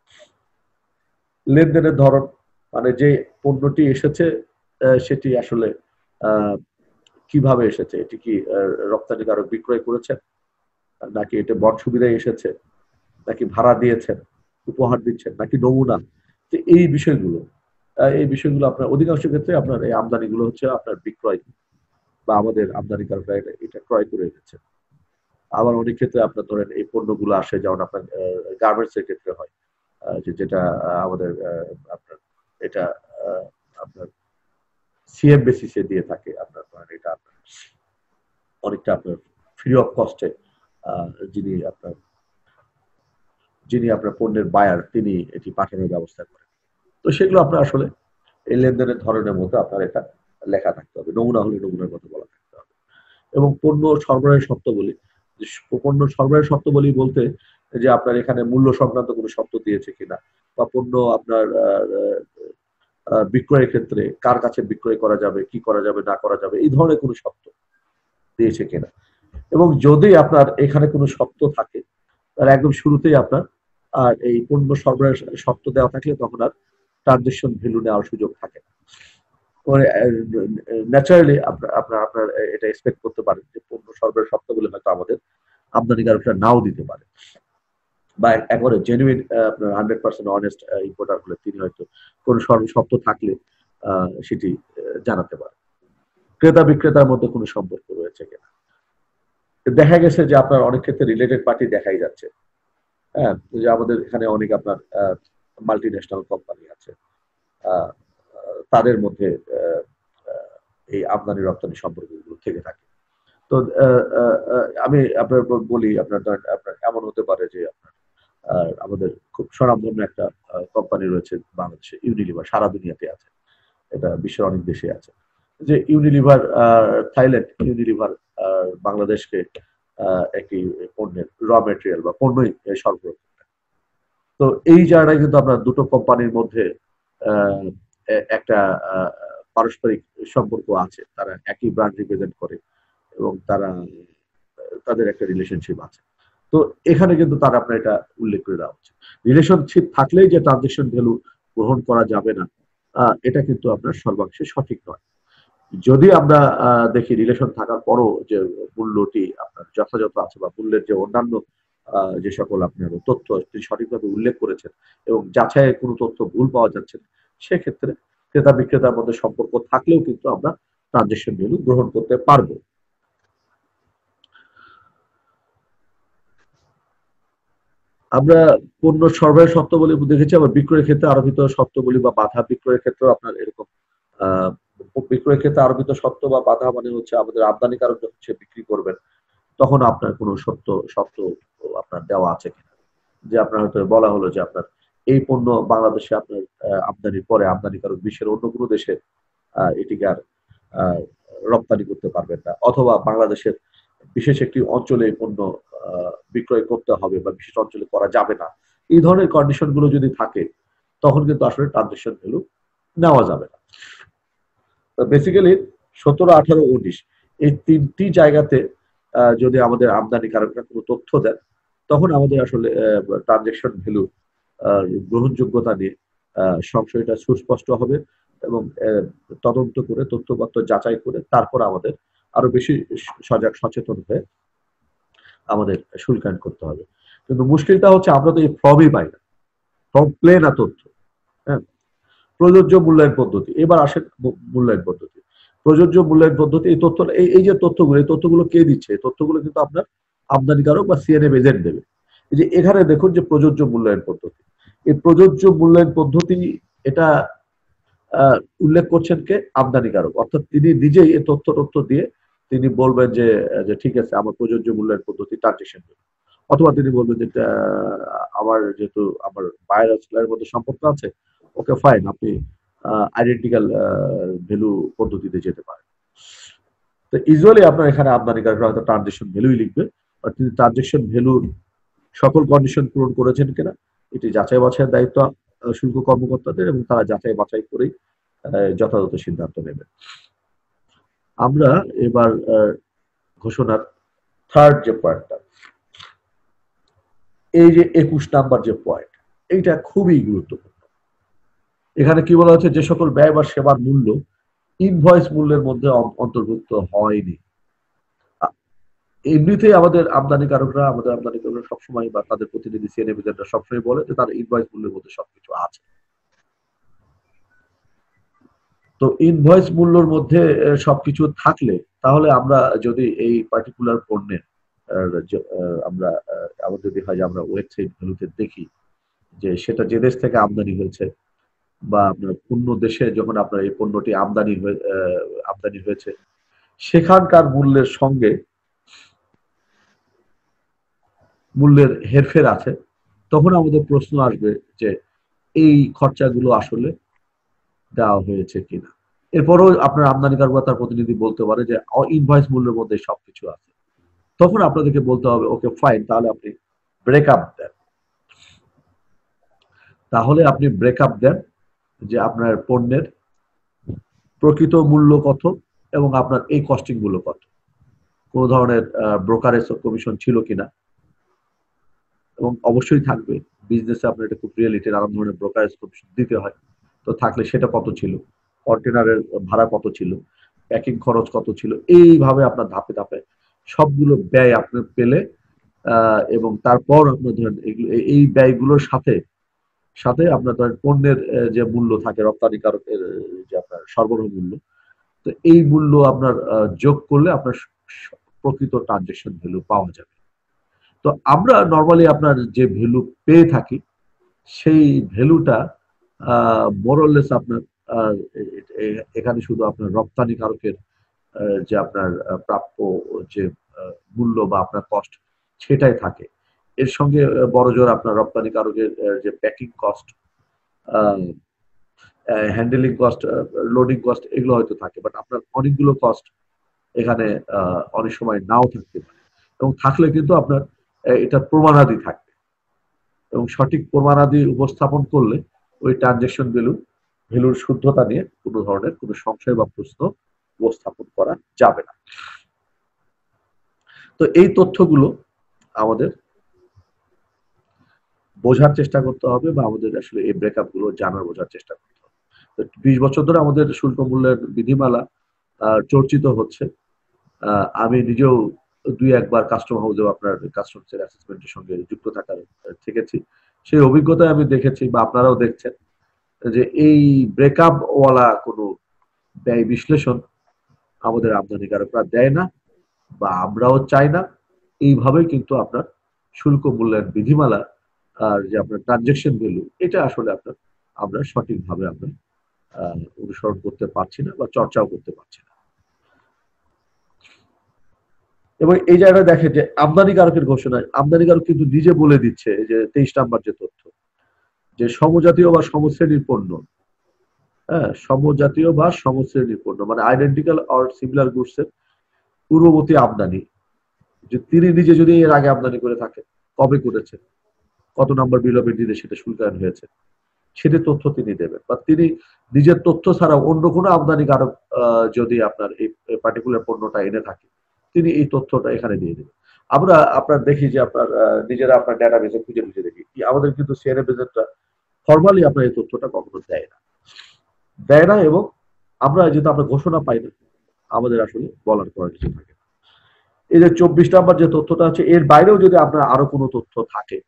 লেনদেনের ধরন মানে যে পণ্যটি এসেছে সেটি আসলে কিভাবে এসেছে, এটি কি রপ্তানিকারক বিক্রয় করেছেন নাকি এটা বন্ড সুবিধায় এসেছে নাকি ভাড়া দিয়েছেন, উপহার দিচ্ছেন নাকি নমুনা, এই বিষয়গুলো এই বিষয়গুলো আপনার অধিকাংশ ক্ষেত্রে আপনার এই আমদানিগুলো হচ্ছে আপনার বিক্রয় বা আমাদের আমদানিকারকরা এটা ক্রয় করে এনেছে। আবার অনেক ক্ষেত্রে আপনার ধরেন এই পণ্যগুলো আসে যেমন আপনার গার্মেন্টস এর ক্ষেত্রে হয় যে যেটা আমাদের আপনার এটা আপনার সিএম বেসিসে দিয়ে থাকে, আপনার ধরেন এটা আপনার অনেকটা আপনার ফ্রি অফ কস্টে যিনি আপনার যিনি আপনার পণ্যের বায়ার তিনি এটি পাঠানোর ব্যবস্থা করেন। তো সেগুলো আপনার আসলে এই লেনদেনের ধরনের মধ্যে আপনার এটা লেখা থাকতে হবে, নমুনা হলে নমুনার কথা বলা থাকতে হবে। এবং পণ্য সরবরাহের শর্তাবলী, পণ্য সরবরাহের শর্তাবলী বলতে যে আপনার এখানে মূল্য সংক্রান্ত কোনো শর্ত দিয়েছে কিনা, বা পণ্য আপনার বিক্রয়ের ক্ষেত্রে কার কাছে বিক্রয় করা যাবে, কি করা যাবে না করা যাবে, এই ধরনের কোনো শর্ত দিয়েছে কিনা। এবং যদি আপনার এখানে কোনো শর্ত থাকে তাহলে একদম শুরুতেই আপনার আর এই পণ্য সরবরাহের শর্ত দেওয়া থাকলে তখন আর ট্রানজেকশন ভ্যালু নেওয়ার সুযোগ থাকে না। ন্যাচারালি আপনার আপনার আপনার এটা এক্সপেক্ট করতে পারেন যে পণ্য সরবরাহের শর্তগুলো হয়তো আমাদের আমদানিকারকরা নাও দিতে পারে, বা একবারে জেনুইন আপনার হান্ড্রেড পার্সেন্ট অনেস্ট ইম্পোর্টার হলে তিনি হয়তো কোনো শর্ত থাকলে সেটি জানাতে পারে। ক্রেতা বিক্রেতার মধ্যে কোনো সম্পর্ক রয়েছে কিনা, দেখা গেছে যে আপনার অনেক ক্ষেত্রে রিলেটেড পার্টি দেখাই যাচ্ছে। হ্যাঁ, যে আমাদের এখানে অনেক আপনার মাল্টি ন্যাশনাল কোম্পানি আছে, তাদের মধ্যে এই আমদানি রপ্তানি সম্পর্কগুলো থেকে থাকে। তো আমি আপনার বলি আপনার আপনার এমন হতে পারে যে আপনার আমাদের খুব স্বনামধন্য একটা কোম্পানি রয়েছে বাংলাদেশে, ইউনিলিভার, সারা দুনিয়াতে আছে, এটা বিশ্বের অনেক দেশে আছে। যে ইউনিলিভার থাইল্যান্ড, ইউনিলিভার বাংলাদেশকে একটি পণ্যের র মেটেরিয়াল বা পণ্যই সরবরাহ করে। তো এই জায়গায় কিন্তু আপনার দুটো কোম্পানির মধ্যে একটা পারস্পরিক সম্পর্ক আছে, তারা একই ব্র্যান্ড রিপ্রেজেন্ট করে এবং তারা তাদের একটা রিলেশনশিপ আছে। তো এখানে কিন্তু তারা আপনার এটা উল্লেখ করে দেওয়া হচ্ছে। রিলেশনশিপ থাকলেই যে ট্রানজেকশন ভ্যালু গ্রহণ করা যাবে না, এটা কিন্তু আপনার সর্বাংশে সঠিক নয়। যদি আমরা দেখি রিলেশন থাকার পরও যে মূল্যটি আপনার যথাযথ আছে বা মূল্যের যে অন্যান্য যে সকল আপনার তথ্য তিনি সঠিকভাবে উল্লেখ করেছেন এবং যাচাইয়ের কোনো তথ্য ভুল পাওয়া যাচ্ছে না, সেক্ষেত্রে ক্রেতা বিক্রেতার মধ্যে সম্পর্ক থাকলেও কিন্তু আমরা ট্রানজেকশন ভ্যালু গ্রহণ করতে পারবো। আমরা পণ্য সরবরাহ শর্তাবলী দেখেছি, আবার বিক্রয়ের ক্ষেত্রে আরোপিত শর্তাবলী বা বাধা, বিক্রয়ের ক্ষেত্রে আপনার এরকম আহ বিক্রয়ের ক্ষেত্রে আরোপিত শর্ত বা বাধা মানে হচ্ছে আমাদের আমদানিকারক যখন সে বিক্রি করবেন তখন আপনার কোনো সত্য শর্ত আপনার দেওয়া আছে কিনা, যে আপনার হয়তো বলা হলো যে আপনার এই পণ্য বাংলাদেশে আপনার আমদানির পরে আমদানিকারক বিশ্বের অন্য কোনো দেশে এটিকে আর রপ্তানি করতে পারবেন না, অথবা বাংলাদেশের বিশেষ একটি অঞ্চলে এই পণ্য বিক্রয় করতে হবে বা বিশেষ অঞ্চলে করা যাবে না, এই ধরনের কন্ডিশন গুলো যদি থাকে তখন কিন্তু আসলে ট্রানজাকশন ভ্যালু নেওয়া যাবে না। বেসিক্যালি সতেরো, আঠারো, উনিশ এই তিনটি জায়গাতে যদি আমাদের আমদানিকারকরা কোনো তথ্য দেন তখন আমাদের আসলে ট্রানজাকশন ভ্যালু গ্রহণযোগ্যতা নিয়ে সংশয়টা সুস্পষ্ট হবে এবং তদন্ত করে তথ্যপত্র যাচাই করে তারপর আমাদের আরো বেশি সজাগ সচেতন হয়ে আমাদের শুল্কায়ন করতে হবে। কিন্তু মুশকিলটা হচ্ছে আমরা তো এই ফর্মই পাই না, ফর্ম প্লে না তথ্য। হ্যাঁ, প্রযোজ্য মূল্যায়ন পদ্ধতি, এবার আসেন মূল্যায়ন পদ্ধতি। প্রযোজ্য মূল্যায়ন পদ্ধতি, এই তথ্য এই যে তথ্যগুলো এই তথ্যগুলো কে দিচ্ছে? এই তথ্যগুলো কিন্তু আপনার আমদানিকারক বা সিএনএফ এজেন্ট দেবে। এই যে এখানে দেখুন যে প্রযোজ্য মূল্যায়ন পদ্ধতি, এই প্রযোজ্য মূল্যায়ন পদ্ধতি এটা উল্লেখ করছেন কে? আমদানিকারক, অর্থাৎ তিনি নিজেই এই তথ্য তথ্য দিয়ে তিনি বলবেন যে যে ঠিক আছে আমার প্রযোজ্য মূল্যায়ন পদ্ধতি ট্রানজাকশন, অথবা তিনি বলবেন যে আমার যেহেতু আমার বায়ার আর সেলারের মধ্যে সম্পর্ক আছে, ওকে ফাইন, আপনি আইডেন্টিক্যাল ভ্যালু পদ্ধতিতে যেতে পারেন। তো ইউজুয়ালি আপনার এখানে আমদানিকারকরা হয়তো ট্রানজাকশন ভ্যালুই লিখবে, আর তিনি ট্রানজাকশন ভ্যালুর সকল কন্ডিশন পূরণ করেছেন কিনা এটি যাচাই বাছাইয়ের দায়িত্ব শুল্ক কর্মকর্তাদের, এবং তারা যাচাই বাছাই করেই যথাযথ সিদ্ধান্ত নেবে। আমরা এবার ঘোষণার থার্ড যে পয়েন্টটা, এই যে একুশ নাম্বার যে পয়েন্ট, এইটা খুবই গুরুত্বপূর্ণ। এখানে কি বলা হচ্ছে? যে সকল ব্যয় বা সেবার মূল্য ইনভয়েস মূল্যের মধ্যে অন্তর্ভুক্ত হয়নি। এমনিতেই আমাদের আমদানিকারকরা আমাদের আমদানিকারকরা সবসময় বা তাদের প্রতিনিধি সিএনএফ এজেন্টরা সবসময় বলে যে তার ইনভয়েস মূল্যের মধ্যে সবকিছু আছে। তো ইনভয়েস মূল্যের মধ্যে সবকিছু থাকলে তাহলে আমরা যদি এই পার্টিকুলার পণ্যের আমরা আমাদের যদি হয় যে আমরা ওয়েবসাইট ভ্যালুতে দেখি যে সেটা যে দেশ থেকে আমদানি হয়েছে বা আপনার অন্য দেশে যখন আপনার এই পণ্যটি আমদানি হয়ে আমদানি হয়েছে সেখানকার মূল্যের সঙ্গে মূল্যের হেরফের আছে, তখন আমাদের প্রশ্ন আসবে যে এই খরচাগুলো আসলে দেওয়া হয়েছে কিনা। এরপরও আপনার আমদানিকারক তার প্রতিনিধি বলতে পারে যে ইনভয়েস মূল্যের মধ্যে সবকিছু আছে, তখন আপনাদেরকে বলতে হবে ওকে ফাইন, তাহলে আপনি ব্রেকআপ দেন। তাহলে আপনি ব্রেকআপ দেন যে আপনার পণ্যের প্রকৃত মূল্য কত এবং আপনার এই কস্টিং গুলো কত, কোন ধরনের ব্রোকারেজ কমিশন ছিল কিনা, এবং অবশ্যই থাকবে। বিজনেসে আপনার এটা খুব রিয়েলিটি, নানান ধরনের ব্রোকারেজ কমিশন দিতে হয়, তো থাকলে সেটা কত ছিল, কন্টেনারের ভাড়া কত ছিল, প্যাকিং খরচ কত ছিল, এইভাবে আপনার ধাপে ধাপে সবগুলো ব্যয় আপনি পেলে এবং তারপর আপনার ধরেন এই ব্যয়গুলোর সাথে সাথে আপনার ধরেন পণ্যের যে মূল্য থাকে রপ্তানিকারকের যে আপনার সরবরাহ মূল্য, তো এই মূল্য আপনার যোগ করলে আপনার প্রকৃত ট্রানজাকশন ভ্যালু পাওয়া যাবে। তো আমরা নর্মালি আপনার যে ভ্যালু পেয়ে থাকি সেই ভ্যালুটা মোরলেস আপনার এখানে শুধু আপনার রপ্তানিকারকের যে আপনার প্রাপ্য যে মূল্য বা আপনার কস্ট সেটাই থাকে। এর সঙ্গে বড় জোর আপনার রপ্তানিকারকের যে packing cost, handling cost, loading cost এগুলো হয়তো থাকে, বাট আপনার অনেকগুলো কস্ট এখানে অনেক সময় নাও থাকতে পারে, এবং থাকলে কিন্তু আপনার এটা প্রমাণাদি থাকবে, এবং সঠিক প্রমাণাদি উপস্থাপন করলে ওই ট্রানজাকশন ভ্যালু ভ্যালুর শুদ্ধতা নিয়ে কোনো ধরনের কোনো সংশয় বা প্রশ্ন উপস্থাপন করা যাবে না। তো এই তথ্যগুলো আমাদের বোঝার চেষ্টা করতে হবে বা আমাদের আসলে এই ব্রেকআপ গুলো জানার বোঝার চেষ্টা করতে হবে। বিশ বছর ধরে আমাদের শুল্ক মূল্যের বিধিমালা চর্চিত হচ্ছে। আমি নিজেও দুই একবার কাস্টম হাউসে আপনার কাস্টমস এর অ্যাসেসমেন্টের সঙ্গে যুক্ত থাকার থেকেছি, সেই অভিজ্ঞতায় আমি দেখেছি বা আপনারাও দেখছেন যে এই ব্রেকআপ ওয়ালা কোনো ব্যয় বিশ্লেষণ আমাদের আমদানিকারকরা দেয় না বা আমরাও চাই না। এইভাবে কিন্তু আপনার শুল্ক মূল্যায়ন বিধিমালা আর যে আপনার ট্রানজেকশন ভ্যালু, এটা আসলে আপনার আমরা সঠিকভাবে আমরা অনুসরণ করতে পারছি না বা চর্চাও করতে পারছি না। এবং এই জায়গায় দেখে যে আমদানিকারকের ঘোষণায় আমদানিকারক কিন্তু নিজে বলে দিচ্ছে যে তেইশ নাম্বার যে তথ্য, যে সমজাতীয় বা সমশ্রেণীর পণ্য, হ্যাঁ, সমজাতীয় বা সমশ্রেণীর পণ্য মানে আইডেন্টিক্যাল অর সিমিলার গুডস এর পূর্ববর্তী আমদানি, যে তিনি নিজে যদি এর আগে আমদানি করে থাকে, কবে করেছে, কত নাম্বার বিল অফ এন্ট্রিতে সেটা শুল্কায়ন হয়েছে, সেটি তথ্য তিনি দেবেন। বা তিনি নিজের তথ্য ছাড়াও অন্য কোনো আমদানিকারক যদি আপনার এই পার্টিকুলার পণ্যটা এনে থাকে, তিনি এই তথ্যটা এখানে দিয়ে দেবেন। আমরা আপনার দেখি যে আপনার নিজেরা আপনার ডেটাবেসে খুঁজে খুঁজে দেখি, আমাদের কিন্তু সিএনএ বেজেন্টরা ফর্মালি আপনার এই তথ্যটা কখনো দেয় না দেয় না এবং আমরা যেহেতু আমরা ঘোষণা পাই না, আমাদের আসলে বলার করার কিছু থাকে না। এই যে চব্বিশ নাম্বার যে তথ্যটা আছে, এর বাইরেও যদি আপনার আরো কোনো তথ্য থাকে,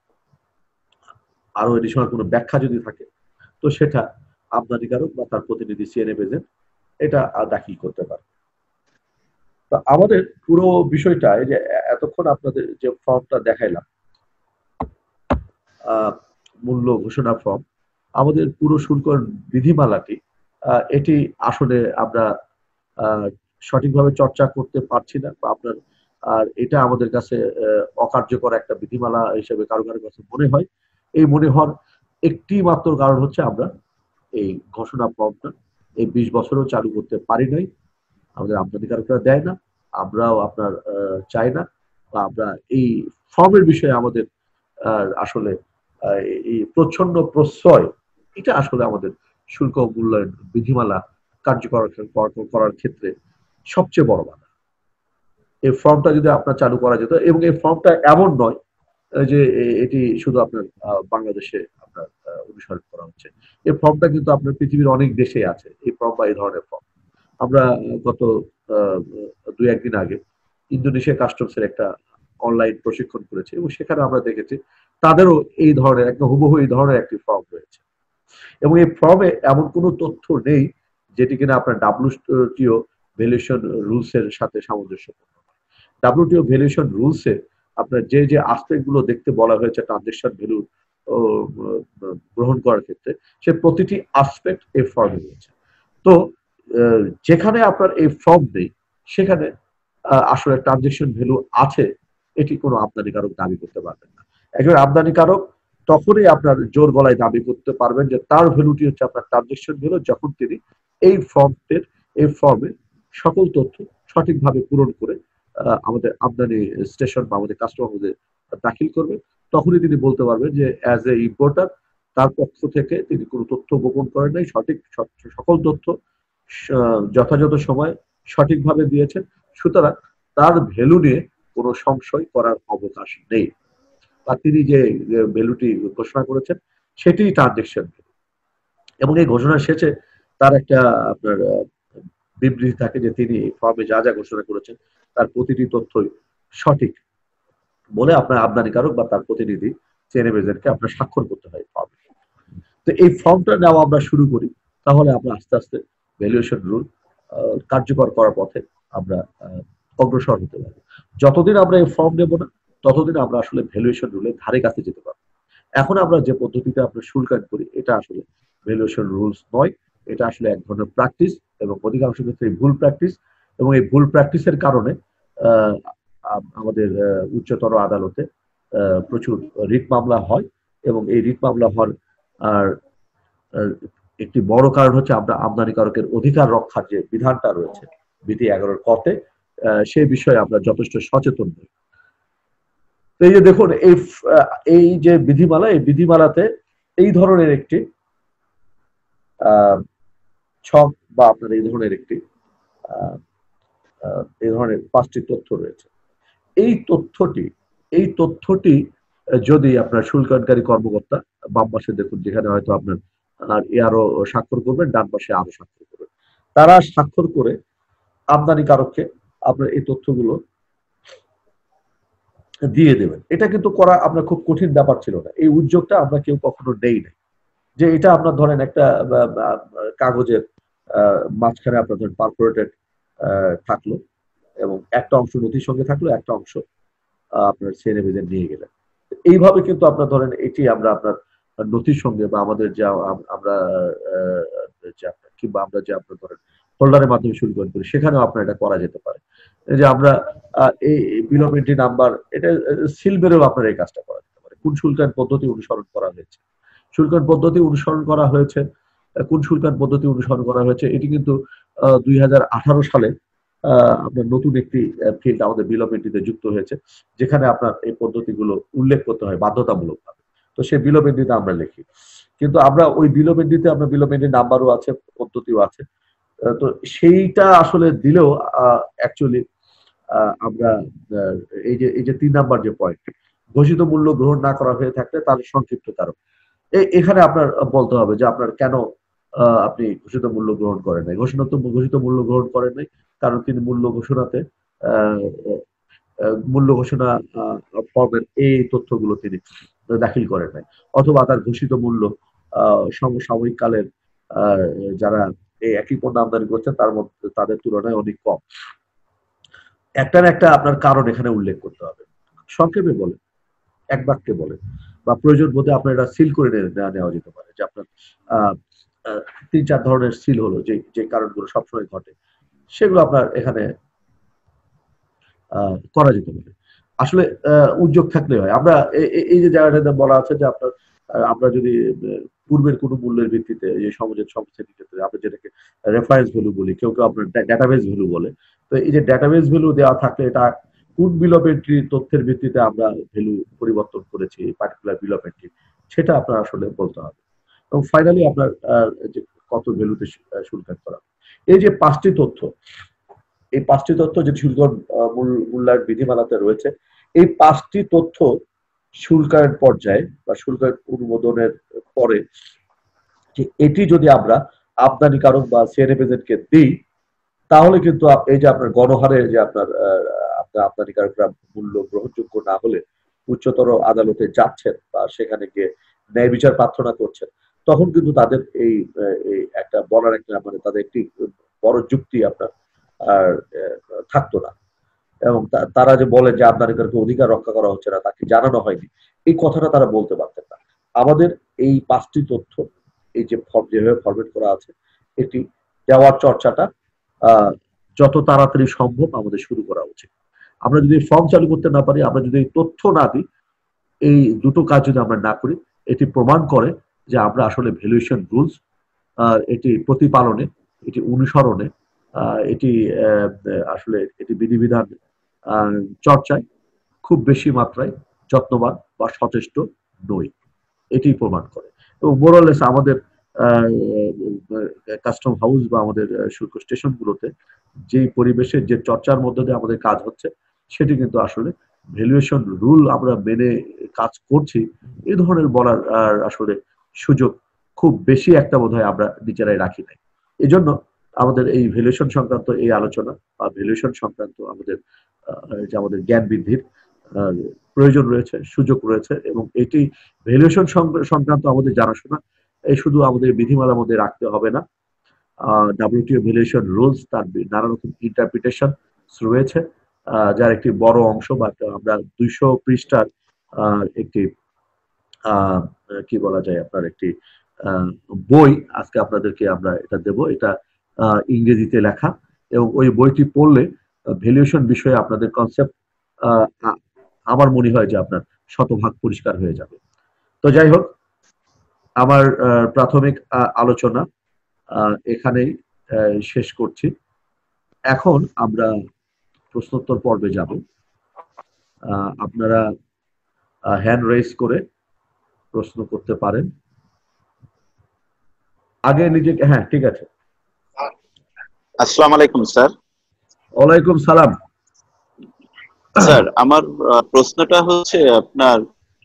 আরো এডিশনাল কোনো ব্যাখ্যা যদি থাকে, তো সেটা আমদানিকারক বা তার প্রতিনিধি সিএনএ এজেন্ট এটা দাখিল করতে পারে। তো আমাদের পুরো বিষয়টা এই যে এতক্ষণ আপনাদের যে ফর্মটা দেখাইলাম, মূল্য ঘোষণা ফর্ম, আমাদের পুরো শুল্ক বিধিমালাটি এটি আসলে আমরা সঠিকভাবে চর্চা করতে পারছি না, বা আপনার আর এটা আমাদের কাছে অকার্যকর একটা বিধিমালা হিসেবে কারো কারো কাছে মনে হয়। এই মনে হওয়ার একটি মাত্র কারণ হচ্ছে আমরা এই ঘোষণা ফর্মটা এই বিশ বছরও চালু করতে পারি নাই, আমাদের আমদানিকারকরা দেয় না, আমরাও আপনার চাই না, বা আমরা এই ফর্মের বিষয়ে আমাদের আসলে এই প্রচ্ছন্ন প্রশ্রয়, এটা আসলে আমাদের শুল্ক মূল্যায়ন বিধিমালা কার্যকর করার ক্ষেত্রে সবচেয়ে বড় বাধা। এই ফর্মটা যদি আপনার চালু করা যেত, এবং এই ফর্মটা এমন নয় যে এটি শুধু আপনার বাংলাদেশে আপনার অনুসরণ করা হচ্ছে, এই ফর্মটা কিন্তু আপনার পৃথিবীর অনেক দেশে আছে এই ফর্ম বা এই ধরনের ফর্ম। আমরা গত দুই একদিন আগে ইন্দোনেশিয়া কাস্টমসের একটা অনলাইন প্রশিক্ষণ করেছি এবং সেখানে আমরা দেখেছি তাদেরও এই ধরনের একটা হুবহু এই ধরনের একটি ফর্ম রয়েছে, এবং এই ফর্মে এমন কোনো তথ্য নেই যেটি কিনা আপনার ডাব্লিউটিও ভ্যালুয়েশন রুলস এর সাথে সামঞ্জস্যপূর্ণ। ডাব্লিউটিও ভ্যালুয়েশন রুলসে আপনার যে যে আসপেক্ট গুলো দেখতে বলা হয়েছে ট্রানজেকশন ভ্যালু গ্রহণ করার ক্ষেত্রে, সে প্রতিটি আসপেক্ট এই ফর্মে রয়েছে। তো যেখানে আপনার এই ফর্ম নেই সেখানে আসলে ট্রানজেকশন ভ্যালু আছে এটি কোনো আমদানিকারক দাবি করতে পারবেন না। একজন আমদানিকারক তখনই আপনার জোর গলায় দাবি করতে পারবেন যে তার ভ্যালুটি হচ্ছে আপনার ট্রানজেকশন ভ্যালু, যখন তিনি এই ফর্মের এই ফর্মে সকল তথ্য সঠিকভাবে পূরণ করে আমাদের আমদানি স্টেশন বা আমাদের কাস্টমার মধ্যে দাখিল করবে, তখনই তিনি বলতে পারবেন যে অ্যাজ এ ইম্পোর্টার তার পক্ষ থেকে তিনি কোনো তথ্য গোপন করেন নাই, সঠিক সকল তথ্য যথাযথ সময় সঠিকভাবে দিয়েছেন, সুতরাং তার ভ্যালু নিয়ে কোনো সংশয় করার অবকাশ নেই, বা তিনি যে ভ্যালুটি ঘোষণা করেছেন সেটি ট্রানজেকশন। এবং এই ঘোষণার শেষে তার একটা আপনার বিবৃতি থাকে যে তিনি ফর্মে যা যা ঘোষণা করেছেন তার প্রতিটি তথ্যই সঠিক বলে আপনার আমদানিকারক বা তার প্রতিনিধি সিএনএ এজেন্টকে আপনার স্বাক্ষর করতে হয় ফর্মে। তো এই ফর্মটা নেওয়া আমরা শুরু করি, তাহলে আমরা আস্তে আস্তে ভ্যালুয়েশন রুল কার্যকর করার পথে আমরা অগ্রসর হতে পারবো। যতদিন আমরা এই ফর্ম নেব না ততদিন আমরা আসলে ভ্যালুয়েশন রুলের ধারে কাছে যেতে পারবো। এখন আমরা যে পদ্ধতিতে আমরা শুল্কায়ন করি এটা আসলে ভ্যালুয়েশন রুলস নয়, এটা আসলে এক ধরনের প্র্যাকটিস, এবং অধিকাংশ ক্ষেত্রে ভুল প্র্যাকটিস, এবং এই ভুল প্র্যাকটিসের কারণে আমাদের উচ্চতর আদালতে প্রচুর রিট মামলা হয়, এবং এই রিট মামলা হওয়ার আর একটি বড় কারণ হচ্ছে আমরা আমদানিকারকের অধিকার রক্ষার যে বিধানটা রয়েছে বিধি এগারোর কতে, সেই বিষয়ে আমরা যথেষ্ট সচেতন নই। এই যে দেখুন এই এই যে বিধিমালা, এই বিধিমালাতে এই ধরনের একটি ছক বা আপনার এই ধরনের একটি এই ধরনের পাঁচটি তথ্য রয়েছে। এই তথ্যটি এই তথ্যটি যদি আপনার শুল্কায়নকারী কর্মকর্তা, বাম পাশে দেখুন যেখানে হয়তো আপনার আর আরো স্বাক্ষর করবেন, ডান পাশে আরো স্বাক্ষর করবেন, তারা স্বাক্ষর করে আমদানিকারককে আপনার এই তথ্যগুলো দিয়ে দেবেন। এটা কিন্তু করা আপনার খুব কঠিন ব্যাপার ছিল না, এই উদ্যোগটা আমরা কেউ কখনো নেই নাই। যে এটা আপনার ধরেন একটা কাগজের মাঝখানে আপনার ধরেন পারফোরেটেড থাকলো এবং একটা অংশ নথির সঙ্গে থাকলো, একটা অংশ আপনার সিএনএ এজেন্ট নিয়ে গেলেন, এইভাবে কিন্তু আপনার ধরেন এটি আমরা আপনার নথির সঙ্গে বা আমাদের যা আমরা কিংবা আমরা যে আপনার ধরেন হোল্ডারের মাধ্যমে শুরু করি সেখানেও আপনার এটা করা যেতে পারে। এই যে আমরা এই বিল অফ এন্ট্রি নাম্বার এটা সিল মেরেও আপনার এই কাজটা করা যেতে পারে। কোন শুল্কায়ন পদ্ধতি অনুসরণ করা হয়েছে, শুল্কায়ন পদ্ধতি অনুসরণ করা হয়েছে কোন শুল্কায়ন পদ্ধতি অনুসরণ করা হয়েছে এটি কিন্তু দুই হাজার আঠারো সালে আপনার নতুন একটি ফিল্ড আমাদের বিল অফ এন্ট্রিতে যুক্ত হয়েছে, যেখানে আপনার এই পদ্ধতিগুলো উল্লেখ করতে হয় বাধ্যতামূলক ভাবে। তো সেই বিল অফ এন্ট্রিতে আমরা লিখি, কিন্তু আমরা ওই বিল অফ এন্ট্রিতে আপনার বিল অফ এন্ট্রি নাম্বারও আছে, পদ্ধতিও আছে। তো সেইটা আসলে দিলেও অ্যাকচুয়ালি আমরা এই যে এই যে তিন নাম্বার যে পয়েন্ট, ঘোষিত মূল্য গ্রহণ না করা হয়ে থাকলে তার সংক্ষিপ্ত কারণ, এখানে আপনার বলতে হবে যে আপনার কেন আপনি ঘোষিত মূল্য গ্রহণ করেন নাই। ঘোষণা তো ঘোষিত মূল্য গ্রহণ করেন নাই কারণ তিনি মূল্য ঘোষণাতে মূল্য ঘোষণা ফর্মের এই তথ্যগুলো তিনি দাখিল করেন নাই, অথবা তার ঘোষিত মূল্য সমসাময়িক কালের যারা এই একই পণ্য আমদানি করছেন তার মধ্যে তাদের তুলনায় অনেক কম। একটা না একটা আপনার কারণ এখানে উল্লেখ করতে হবে, সংক্ষেপে বলেন, এক বাক্যে বলেন, বা প্রয়োজন বোধে আপনার এটা সিল করে নেওয়া যেতে পারে যে আপনার আহ তিন চার ধরনের সিল হলো যে যে কারণগুলো সবসময় ঘটে, সেগুলো আপনার এখানে আহ করা যেতে পারে। আসলে উদ্যোগ থাকলে হয়। আমরা এই যে জায়গাটাতে বলা আছে যে আপনার আমরা যদি পূর্বের কোনো মূল্যের ভিত্তিতে এই সমাজের সংস্থার ক্ষেত্রে আমরা যেটাকে রেফারেন্স ভ্যালু বলি, কেউ কেউ আপনার ডেটাবেস ভ্যালু বলে, তো এই যে ডেটাবেস ভ্যালু দেওয়া থাকলে এটা কোন বিল অফ এন্ট্রি তথ্যের ভিত্তিতে আমরা ভ্যালু পরিবর্তন করেছি পার্টিকুলার বিল অফ এন্ট্রি, সেটা আপনার আসলে বলতে হবে। এবং ফাইনালি আপনার যে কত ভ্যালুতে শুল্কায়ন করা। এই যে পাঁচটি তথ্য, এই পাঁচটি তথ্য যে শুল্ক মূল্যায়ন বিধিমালাতে রয়েছে, এই পাঁচটি তথ্য শুল্কায়ন পর্যায়ে বা শুল্কায়ন অনুমোদনের পরে যে এটি যদি আমরা আমদানিকারক বা সিএনএফএজেডকে দিই, তাহলে কিন্তু এই যে আপনার গণহারে যে আপনার আপনার আমদানিকারকরা মূল্য গ্রহণযোগ্য না হলে উচ্চতর আদালতে যাচ্ছেন বা সেখানে গিয়ে ন্যায় বিচার প্রার্থনা করছেন, তখন কিন্তু তাদের এই একটা বলার একটা মানে তাদের একটি বড় যুক্তি আপনার আর থাকতো না। এবং তারা যে বলে যে আমদানিকারকের অধিকার রক্ষা করা হচ্ছে না, তাকে জানানো হয়নি, এই কথাটা তারা বলতে পারতেন না। আমাদের এই পাঁচটি তথ্য এই যে যেভাবে ফরম্যাট করা আছে, এটি দেওয়ার চর্চাটা আহ যত তাড়াতাড়ি সম্ভব আমাদের শুরু করা উচিত। আমরা যদি ফর্ম চালু করতে না পারি, আমরা যদি তথ্য না দিই, এই দুটো কাজ যদি আমরা না করি, এটি প্রমাণ করে যে আমরা আসলে ভ্যালুয়েশন রুলস এটি প্রতিপালনে, এটি অনুসরণে, এটি আসলে এটি বিধিবিধান চর্চায় খুব বেশি মাত্রায় যত্নবান বা সচেষ্ট নই, এটি প্রমাণ করে। এবং মোরালেস আমাদের কাস্টম হাউস বা আমাদের শুল্ক স্টেশনগুলোতে যে পরিবেশের যে চর্চার মধ্যে দিয়ে আমাদের কাজ হচ্ছে, সেটি কিন্তু আসলে ভ্যালুয়েশন রুল আমরা মেনে কাজ করছি এই ধরনের বলার আসলে সুযোগ খুব বেশি একটা বোধহয় আমরা নিজেরাই রাখি নাই। এই জন্য আমাদের এই ভ্যালুয়েশন সংক্রান্ত এই আলোচনা বা ভ্যালুয়েশন সংক্রান্ত আমাদের যে আমাদের জ্ঞান বৃদ্ধির প্রয়োজন রয়েছে, সুযোগ রয়েছে, এবং এটি ভ্যালুয়েশন সংক্রান্ত আমাদের জানাশোনা এই শুধু আমাদের বিধিমালার মধ্যে রাখতে হবে না। ডাব্লিউটিও ভ্যালুয়েশন রুলস তার নানা রকম ইন্টারপ্রিটেশন রয়েছে, যার একটি বড় অংশ বা আমরা দুইশো পৃষ্ঠার একটি আহ কি বলা যায় আপনার একটি বই আজকে আপনাদেরকে আমরা এটা দেব। এটা ইংরেজিতে লেখা, এবং ওই বইটি পড়লে ভ্যালুয়েশন বিষয়ে আপনাদের কনসেপ্ট আমার মনে হয় যে আপনার শতভাগ পরিষ্কার হয়ে যাবে। তো যাই হোক, আমার প্রাথমিক আলোচনা এখানেই শেষ করছি। এখন আমরা প্রশ্নোত্তর পর্বে যাব। আপনারা হ্যান্ড রেজ করে প্রশ্ন করতে পারেন। আগে নিজেকে, হ্যাঁ ঠিক আছে। আসসালামু আলাইকুম স্যার। ওয়ালাইকুম সালাম। স্যার, আমার প্রশ্নটা হচ্ছে আপনার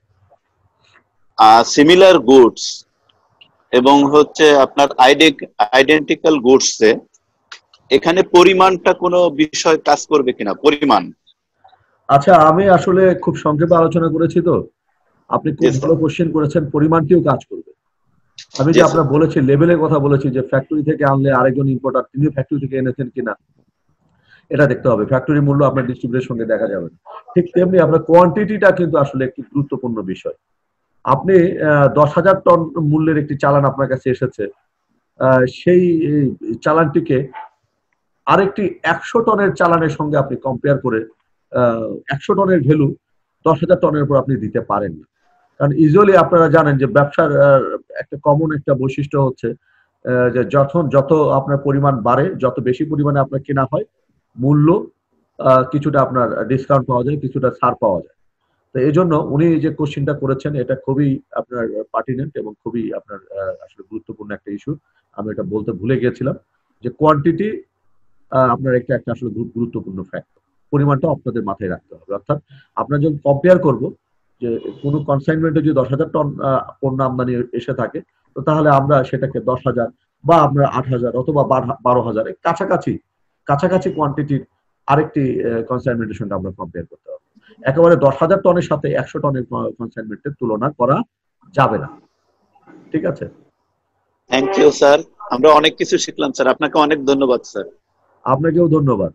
সিমিলার গুডস এবং হচ্ছে আপনার আইডেন্টিক্যাল গুডসে এখানে পরিমাণটা কোনো বিষয় কাজ করবে কিনা, পরিমাণ? আচ্ছা, আমি আসলে খুব সংক্ষেপে আলোচনা করেছি, তো আপনি খুব ভালো কোশ্চেন করেছেন। পরিমাণটিও কাজ করবে। আমি যে আপনার বলেছি লেভেলের কথা বলেছি যে ফ্যাক্টরি থেকে আনলে আরেকজন ইম্পোর্টার তিনিও ফ্যাক্টরি থেকে এনেছেন কিনা, এটা দেখতে হবে। ফ্যাক্টরি মূল্য আপনার ডিস্ট্রিবিউটরের সঙ্গে দেখা যাবে না। ঠিক তেমনি আপনার কোয়ান্টিটিটা কিন্তু আসলে একটি গুরুত্বপূর্ণ বিষয়। আপনি দশ হাজার টন মূল্যের একটি চালান আপনার কাছে এসেছে, সেই চালানটিকে আরেকটি একশো টনের চালানের সঙ্গে আপনি কম্পেয়ার করে একশো টনের ভ্যালু দশ হাজার টনের উপর আপনি দিতে পারেন না। কারণ ইউজুয়ালি আপনারা জানেন যে ব্যবসার একটা কমন একটা বৈশিষ্ট্য হচ্ছে যে যখন যত আপনার পরিমাণ বাড়ে, যত বেশি পরিমাণে আপনার কেনা হয়, মূল্য কিছুটা আপনার ডিসকাউন্ট পাওয়া যায়, কিছুটা ছাড় পাওয়া যায়। তো এই জন্য উনি যে কোশ্চেনটা করেছেন এটা খুবই আপনার পার্টিনেন্ট এবং খুবই আপনার আসলে গুরুত্বপূর্ণ একটা ইস্যু। আমি এটা বলতে ভুলে গিয়েছিলাম যে কোয়ান্টিটি আপনার একটা একটা আসলে গুরুত্বপূর্ণ ফ্যাক্টর। পরিমাণটা আপনাদের মাথায় রাখতে হবে। অর্থাৎ আপনার যখন কম্পেয়ার করবো যে কোনো কনসাইনমেন্টে যদি দশ হাজার টন পণ্য আমদানি এসে থাকে, তো তাহলে আমরা সেটাকে দশ হাজার বা আপনার আট হাজার অথবা বারো হাজার কাছাকাছি কাছাকাছি কোয়ান্টিটির আরেকটি কনসাইনমেন্টের সঙ্গে আমরা কম্পেয়ার করতে হবে। একেবারে দশ হাজার টনের সাথে একশো টনের কনসাইনমেন্টের তুলনা করা যাবে না। ঠিক আছে, থ্যাংক ইউ স্যার, আমরা অনেক কিছু শিখলাম স্যার, আপনাকে অনেক ধন্যবাদ স্যার। আপনাকেও ধন্যবাদ।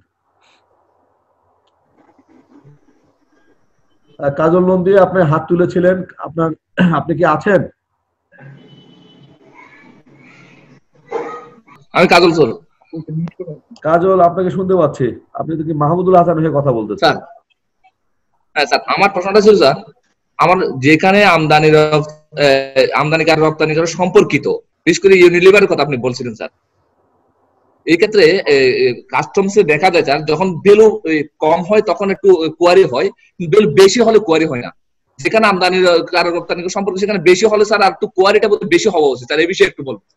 কাজল নন্দী আপনি হাত তুলেছিলেন, আপনার আপনি কি আছেন? আমি কাজল স্যার। কাজল আপনাকে শুনতে পাচ্ছি, আপনি তো কি মাহমুদুল হাসান হয়ে কথা বলতেছেন? স্যার হ্যাঁ স্যার, আমার প্রশ্নটা ছিল স্যার, আমার যেখানে আমদানি আমদানিকার রপ্তানিকার সম্পর্কিত, বিশেষ করে ইউনিলিভারের কথা আপনি বলছিলেন স্যার, এই ক্ষেত্রে কাস্টমসে দেখা যায় স্যার যখন ভ্যালু কম হয় তখন একটু কোয়ারি হয়, ভ্যালু বেশি হলে কোয়ারি হয় না। যেখানে আমদানি কারক রপ্তানিকার সম্পর্ক সেখানে বেশি হলে স্যার আর একটু কোয়ারিটা বেশি হওয়া উচিত স্যার, এই বিষয়ে একটু বলবেন।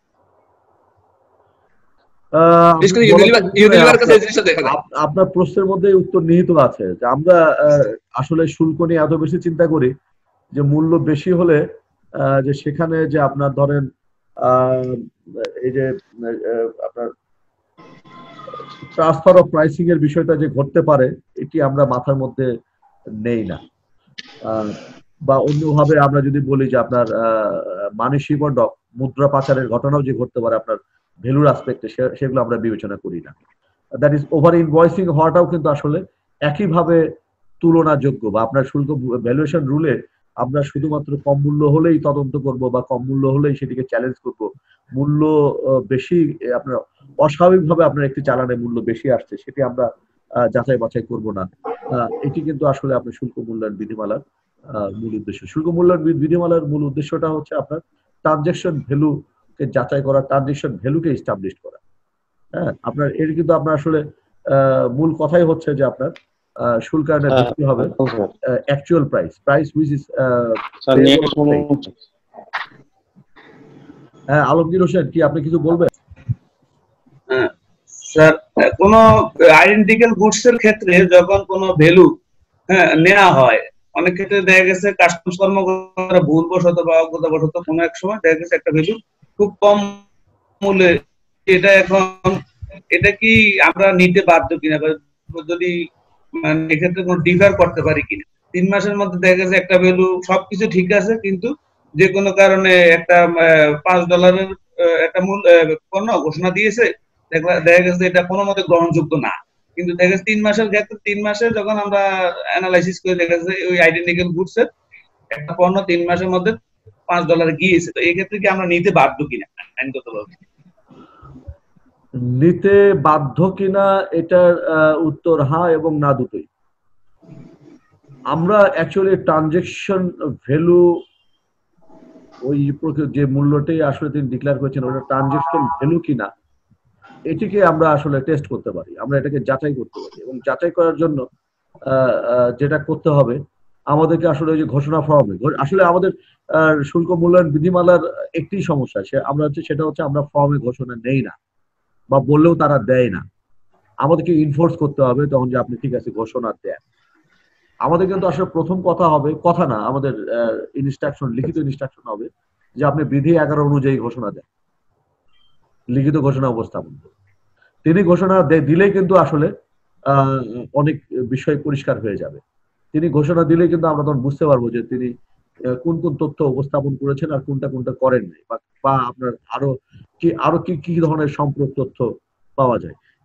আপনার প্রশ্নের মধ্যে উত্তর নিহিত আছে যে আমরা আসলে শুল্ক নিয়ে এত বেশি চিন্তা করি যে মূল্য বেশি হলে যে সেখানে যে আপনার ধরেন এই যে আপনার ট্রান্সফার অফ প্রাইসিং এর বিষয়টা যে ঘটতে পারে, এটি আমরা মাথার মধ্যে নেই না। বা অন্যভাবে আমরা যদি বলি যে আপনার মানি শিপন্ড মুদ্রা পাচারের ঘটনাও যে ঘটতে পারে আপনার ভ্যালুর অ্যাসপেক্টে, সেগুলো আমরা বিবেচনা করি না। দ্যাট ইজ ওভার ইনভয়েসিং হওয়াটাও কিন্তু আসলে একইভাবে তুলনাযোগ্য। বা আপনার শুল্ক ভ্যালুয়েশন রুলে আমরা শুধুমাত্র কম মূল্য হলেই তদন্ত করব বা কম মূল্য হলেই সেটিকে চ্যালেঞ্জ করব, মূল্য বেশি আপনার অস্বাভাবিকভাবে আপনার একটি চালানের মূল্য বেশি আসছে সেটি আমরা যাচাই বাছাই করব না। এটি কিন্তু আসলে আপনার শুল্ক মূল্যায়ন বিধিমালার মূল উদ্দেশ্য। শুল্ক মূল্যায়ন বিধিমালার মূল উদ্দেশ্যটা হচ্ছে আপনার ট্রানজেকশন ভ্যালুকে যাচাই করা, ট্রানজেকশন ভ্যালুকে এস্টাবলিশ করা। হ্যাঁ, আপনার এর কিন্তু আপনার আসলে মূল কথাই হচ্ছে যে আপনার শুল্কায়নের ভিত্তি হবে actual price, price which is হ্যাঁ। আলমগীর হোসেন, কি আপনি কিছু বলবেন? স্যার, কোন আইডেন্টিক্যাল গুডস এর ক্ষেত্রে যখন কোন ভ্যালু হ্যাঁ নেওয়া হয়, অনেক ক্ষেত্রে দেখা গেছে কাস্টমস কর্মকর্তারা ভুলবশত বা অজ্ঞতাবশত কোনো এক সময় দেখা গেছে একটা ভ্যালু খুব কম মূল্যে, এটা এখন এটা কি আমরা নিতে বাধ্য কিনা, যদি মানে এক্ষেত্রে কোনো ডিফার করতে পারি কিনা? তিন মাসের মধ্যে দেখা গেছে একটা ভ্যালু সবকিছু ঠিক আছে, কিন্তু যে কোনো কারণে একটা পাঁচ ডলারের একটা মূল্য পণ্য ঘোষণা দিয়েছে, দেখা গেছে এটা কোনো মতে গ্রহণযোগ্য না, কিন্তু দেখা গেছে তিন মাসের ক্ষেত্রে তিন মাসে যখন আমরা অ্যানালাইসিস করে দেখা গেছে ওই আইডেন্টিক্যাল গুডস এর একটা পণ্য তিন মাসের মধ্যে পাঁচ ডলারে গিয়েছে, তো এই ক্ষেত্রে কি আমরা নিতে বাধ্য কিনা আইনগতভাবে? নিতে বাধ্য কিনা এটার উত্তর হ্যাঁ এবং না, দুটোই। আমরা অ্যাকচুয়ালি ট্রানজেকশন ভ্যালু ওই যে মূল্যটাই আসলে তিনি ডিক্লেয়ার করেছেন ওটা ট্রানজেকশন ভ্যালু কিনা, এটিকে আমরা আসলে টেস্ট করতে পারি, আমরা এটাকে যাচাই করতে পারি। এবং যাচাই করার জন্য যেটা করতে হবে আমাদেরকে আসলে ওই যে ঘোষণা ফর্মে, আসলে আমাদের শুল্ক মূল্যায়ন বিধিমালার একটি সমস্যা সে আমরা হচ্ছে সেটা হচ্ছে আমরা ফর্মে ঘোষণা নেই না, বা বললেও তারা দেয় না। আমাদেরকে ইনফোর্স করতে হবে তখন যে আপনি ঠিক আছে ঘোষণা দেন। আমাদের কিন্তু আসলে প্রথম কথা হবে, কথা না, আমাদের ইনস্ট্রাকশন, লিখিত ইনস্ট্রাকশন হবে যে আপনি বিধি এগারো অনুযায়ী ঘোষণা দেন, লিখিত ঘোষণা উপস্থাপন করুন। তিনি ঘোষণা দিলেই কিন্তু আসলে আহ অনেক বিষয় পরিষ্কার হয়ে যাবে। তিনি ঘোষণা দিলেই কিন্তু আমরা তখন বুঝতে পারবো যে তিনি কোন কোন তথ্য উপস্থাপন করেছেন আর কোনটা কোনটা করেন নাই, বা আপনার আরো কি আরো কি কি ধরনের সম্পূরক তথ্য পাওয়া যায়।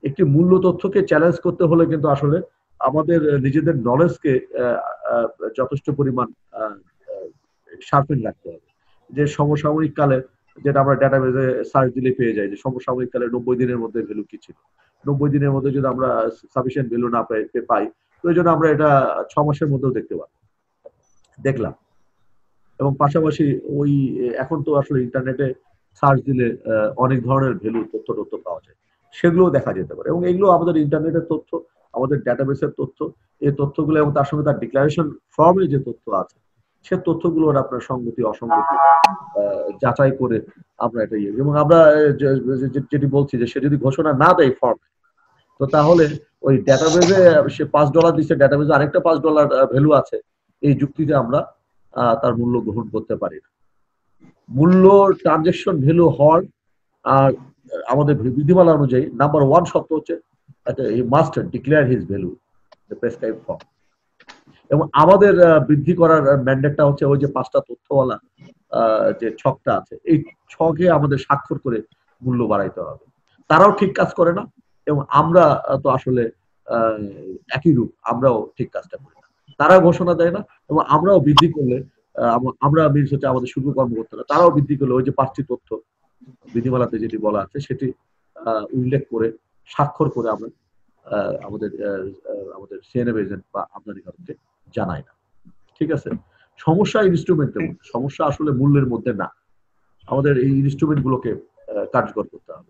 একটি মূল্য তথ্যকে চ্যালেঞ্জ করতে হলে কিন্তু আসলে আমাদের নিজেদের নলেজকে যথেষ্ট পরিমাণ শার্পেন রাখতে হবে। যে সমসাময়িক কালে যেটা আমরা ডাটাবেজে সার্চ দিলে পেয়ে যাই যে সমসাময়িক কালে নব্বই দিনের মধ্যে ভ্যালু কি ছিল, নব্বই দিনের মধ্যে যদি আমরা সাফিসিয়েন্ট ভ্যালু না পাই তো এই জন্য আমরা এটা ছ মাসের মধ্যেও দেখতে পাবো, দেখলাম। এবং পাশাপাশি ওই এখন তো আসলে ইন্টারনেটে সার্চ দিলে অনেক ধরনের ভ্যালু তথ্য তথ্য পাওয়া যায়, সেগুলোও দেখা যেতে পারে। এবং এগুলো আমাদের ইন্টারনেটের তথ্য, আমাদের ডাটাবেসের তথ্য, এই তথ্যগুলো এবং তার সঙ্গে তার ডিক্লারেশন ফর্মে যে তথ্য আছে সে তথ্যগুলোর আপনার সংগতি অসঙ্গতি যাচাই করে আমরা এটা ইয়ে এবং আমরা যেটি বলছি যে সে যদি ঘোষণা না দেয় ফর্ম, তো তাহলে ওই ডাটাবেজে সে পাঁচ ডলার দিচ্ছে, ডাটাবেজে আরেকটা পাঁচ ডলার ভ্যালু আছে, এই যুক্তিতে আমরা তার মূল্য গ্রহণ করতে পারি না। মূল্য ট্রানজেকশন ভ্যালু হওয়ার আর আমাদের বিধিমালা অনুযায়ী নাম্বার ওয়ান শর্ত হচ্ছে must declare his value prescribe form. এবং আমাদের বৃদ্ধি করার ম্যান্ডেটটা হচ্ছে ওই যে পাঁচটা তথ্যওয়ালা যে ছকটা আছে, এই ছকে আমাদের স্বাক্ষর করে মূল্য বাড়াইতে হবে। তারাও ঠিক কাজ করে না এবং আমরা তো আসলে একই রূপ, আমরাও ঠিক কাজটা করি না। তারা ঘোষণা দেয় না এবং আমরাও বৃদ্ধি করলে আমরা মিনস হচ্ছে আমাদের শুল্ক কর্মকর্তারা তারাও বৃদ্ধি করলে ওই যে পাঁচটি তথ্য বিধিমালাতে যেটি বলা আছে সেটি উল্লেখ করে স্বাক্ষর করে আমরা আমাদের আমাদের সিএনএফ এজেন্ট বা আমদানিকারককে জানাই না। ঠিক আছে, সমস্যা ইনস্ট্রুমেন্টের মধ্যে, সমস্যা আসলে মূল্যের মধ্যে না। আমাদের এই ইনস্ট্রুমেন্ট গুলোকে কার্যকর করতে হবে।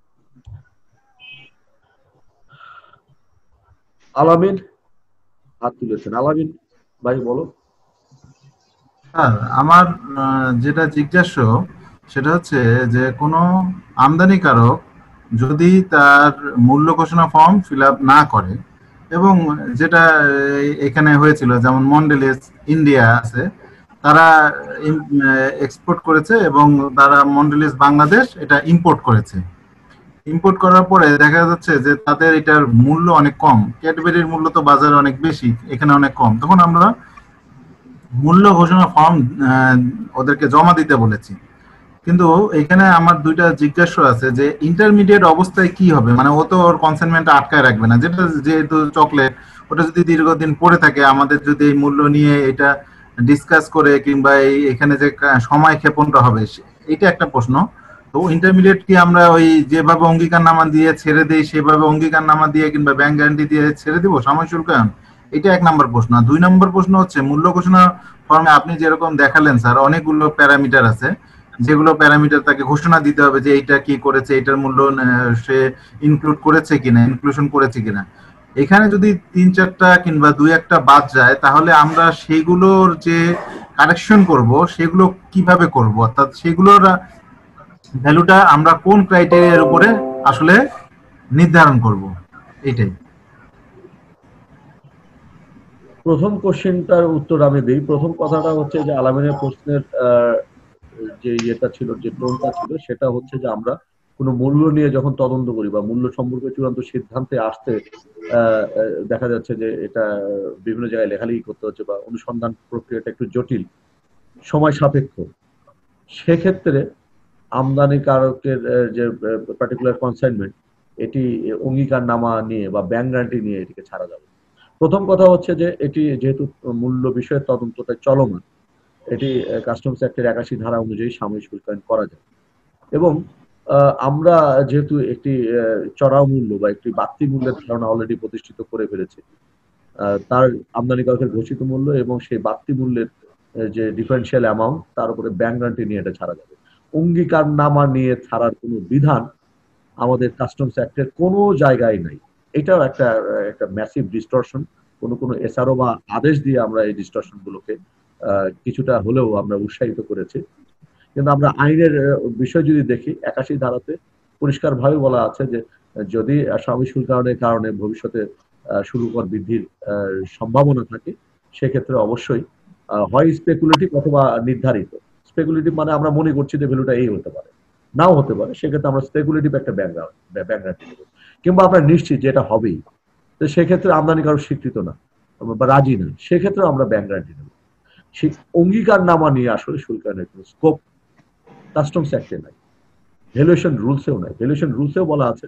আলামিন হাত তুলেছেন, আলামিন ভাই বলো। স্যার আমার যেটা জিজ্ঞাস্য সেটা হচ্ছে যে কোনো আমদানিকারক যদি তার মূল্য ঘোষণা ফর্ম ফিল আপ না করে, এবং যেটা এখানে হয়েছিল যেমন মন্ডেলিস ইন্ডিয়া আছে, তারা এক্সপোর্ট করেছে এবং তারা মন্ডেলিস বাংলাদেশ এটা ইম্পোর্ট করেছে। ইম্পোর্ট করার পরে দেখা যাচ্ছে যে তাদের এটার মূল্য অনেক কম, ক্যাডবেরির মূল্য তো বাজারে অনেক বেশি, এখানে অনেক কম। তখন আমরা মূল্য ঘোষণা ফর্ম ওদেরকে জমা দিতে বলেছি, কিন্তু এখানে আমার দুইটা জিজ্ঞাসা আছে যে ইন্টারমিডিয়েট অবস্থায় কি হবে, মানে ও তো ওর কনসাইনমেন্ট আটকায় রাখবে না, যেটা যেহেতু চকলেট ওটা যদি দীর্ঘদিন পড়ে থাকে, আমাদের যদি এই মূল্য নিয়ে এটা ডিসকাস করে কিংবা এই এখানে যে সময় ক্ষেপণটা হবে এটা একটা প্রশ্ন। তো ইন্টারমিডিয়েট কি আমরা ওই যেভাবে অঙ্গীকারনামা দিয়ে ছেড়ে দিই সেভাবে অঙ্গীকারনামা দিয়ে কিংবা ব্যাংক গ্যারান্টি দিয়ে ছেড়ে দিব সাময়িক শুল্কায়ন? এটা এক নম্বর প্রশ্ন। দুই নম্বর প্রশ্ন হচ্ছে মূল্য ঘোষণা ফর্মে আপনি যেরকম দেখালেন স্যার অনেকগুলো প্যারামিটার আছে, যেগুলো প্যারামিটার তাকে ঘোষণা দিতে হবে যে এইটা কি করেছে, এইটার মূল্য সে ইনক্লুড করেছে কিনা, ইনক্লুশন করেছে কিনা। এখানে যদি তিন চারটা কিংবা দুই একটা বাদ যায় তাহলে আমরা সেগুলোর যে কারেকশন করব সেগুলো কিভাবে করব, অর্থাৎ সেগুলোর ভ্যালুটা আমরা কোন ক্রাইটেরিয়ার উপরে আসলে নির্ধারণ করব, এটাই। প্রথম কোশ্চেনটার উত্তর আমি দিই। প্রথম কথাটা হচ্ছে যে আলামিনের প্রশ্নের যে ইয়েটা ছিল, যে টোনটা ছিল, সেটা হচ্ছে যে আমরা কোনো মূল্য নিয়ে যখন তদন্ত করি বা মূল্য সম্পর্কে চূড়ান্ত সিদ্ধান্তে আসতে দেখা যাচ্ছে যে এটা বিভিন্ন জায়গায় লেখালেখি করতে হচ্ছে বা অনুসন্ধান প্রক্রিয়াটা একটু জটিল, সময় সাপেক্ষ, সেক্ষেত্রে আমদানিকারকের যে পার্টিকুলার কনসাইনমেন্ট এটি অঙ্গীকারনামা নিয়ে বা ব্যাংক গ্যারান্টি নিয়ে এটিকে ছাড়া যাবে। প্রথম কথা হচ্ছে যে এটি যেহেতু মূল্য বিষয়ের তদন্তটা চলমান, এটি কাস্টমস অ্যাক্টের একাশি ধারা অনুযায়ী সাময়িক শুল্কায়ন করা যায়। এবং আমরা যেহেতু একটি চড়াও মূল্য বা একটি বাড়তি মূল্যের ধারণা অলরেডি প্রতিষ্ঠিত করে ফেলেছি, তার আমদানিকারকের ঘোষিত মূল্য এবং সেই বাড়তি মূল্যের যে ডিফারেন্সিয়াল অ্যামাউন্ট তার উপরে ব্যাংক গ্যারান্টি নিয়ে এটা ছাড়া যাবে। অঙ্গীকারনামা নিয়ে ছাড়ার কোনো বিধান আমাদের কাস্টমস অ্যাক্টের কোনো জায়গায় নাই। এটাও একটা একটা ম্যাসিভ ডিস্টরশন। কোনো কোনো এসআরও বা আদেশ দিয়ে আমরা এই ডিস্টরশন গুলোকে কিছুটা হলেও আমরা উৎসাহিত করেছি। কিন্তু আমরা আইনের বিষয় যদি দেখি, একাশি ধারাতে পরিষ্কারভাবে বলা আছে যে যদি সাময়িক শুল্কায়নের কারণে ভবিষ্যতে শুল্ক বৃদ্ধির সম্ভাবনা থাকে সেক্ষেত্রে অবশ্যই হয় স্পেকুলেটিভ অথবা নির্ধারিত। স্পেকুলেটিভ মানে আমরা মনে করছি যে ভ্যালুটা এই হতে পারে, নাও হতে পারে, সেক্ষেত্রে আমরা স্পেকুলেটিভ একটা ব্যাংক ব্যাংক গ্যারান্টি দেবো, কিংবা আমরা নিশ্চিত যে এটা হবেই, তো সেক্ষেত্রে আমদানিকারক স্বীকৃত না বা রাজি না, সেক্ষেত্রে আমরা ব্যাংক গ্যারান্টি দেবো। সেই অঙ্গীকারনামা নিয়ে আসলে শুল্কায়নের কোনো স্কোপ কাস্টমস অ্যাক্টে নাই, ভ্যালুয়েশন রুলসেও নাই। ভ্যালুয়েশন রুলসেও বলা আছে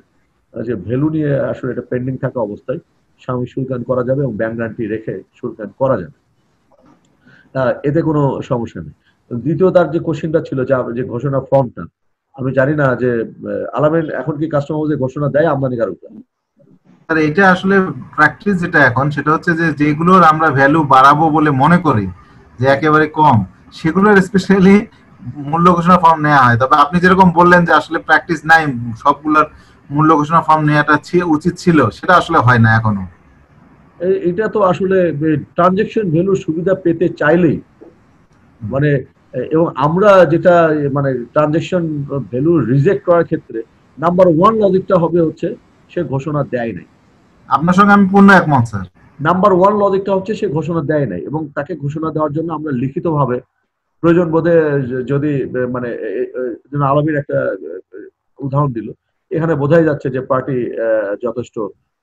যে ভ্যালু নিয়ে আসলে এটা পেন্ডিং থাকা অবস্থায় সাময়িক শুল্কায়ন করা যাবে এবং ব্যাংক গ্যারান্টি রেখে শুল্কায়ন করা যাবে, এতে কোনো সমস্যা নেই। দ্বিতীয় তার যে কোশ্চেনটা ছিল যে ঘোষণা ফর্মটা, আমি জানি না যে আলামিন এখন কি কাস্টমার হাউসে ঘোষণা দেয় আমদানিকারকরা? স্যার এটা আসলে প্র্যাকটিস যেটা এখন সেটা হচ্ছে যে যেগুলোর আমরা ভ্যালু বাড়াবো বলে মনে করি যে একেবারে কম, সেগুলোর স্পেশালি মূল্য ঘোষণা ফর্ম নেওয়া হয়। তবে আপনি যেরকম বললেন যে আসলে প্র্যাকটিস নাই, সবগুলোর মূল্য ঘোষণা ফর্ম নেওয়াটা উচিত ছিল, সেটা আসলে হয় না এখনো। এটা তো আসলে ট্রানজেকশন ভ্যালুর সুবিধা পেতে চাইলেই মানে, এবং আমরা যেটা মানে ট্রানজেকশন ভ্যালু রিজেক্ট করার ক্ষেত্রে নাম্বার ওয়ান লজিকটা হবে হচ্ছে সে ঘোষণা দেয় নাই। আপনার সঙ্গে আমি পূর্ণ একমত স্যার। নাম্বার ওয়ান লজিকটা হচ্ছে সে ঘোষণা দেয় নাই, এবং তাকে ঘোষণা দেওয়ার জন্য আমরা লিখিতভাবে প্রয়োজন বোধে যদি মানে আলমীর একটা উদাহরণ দিল, এখানে বোঝাই যাচ্ছে যে পার্টি যথেষ্ট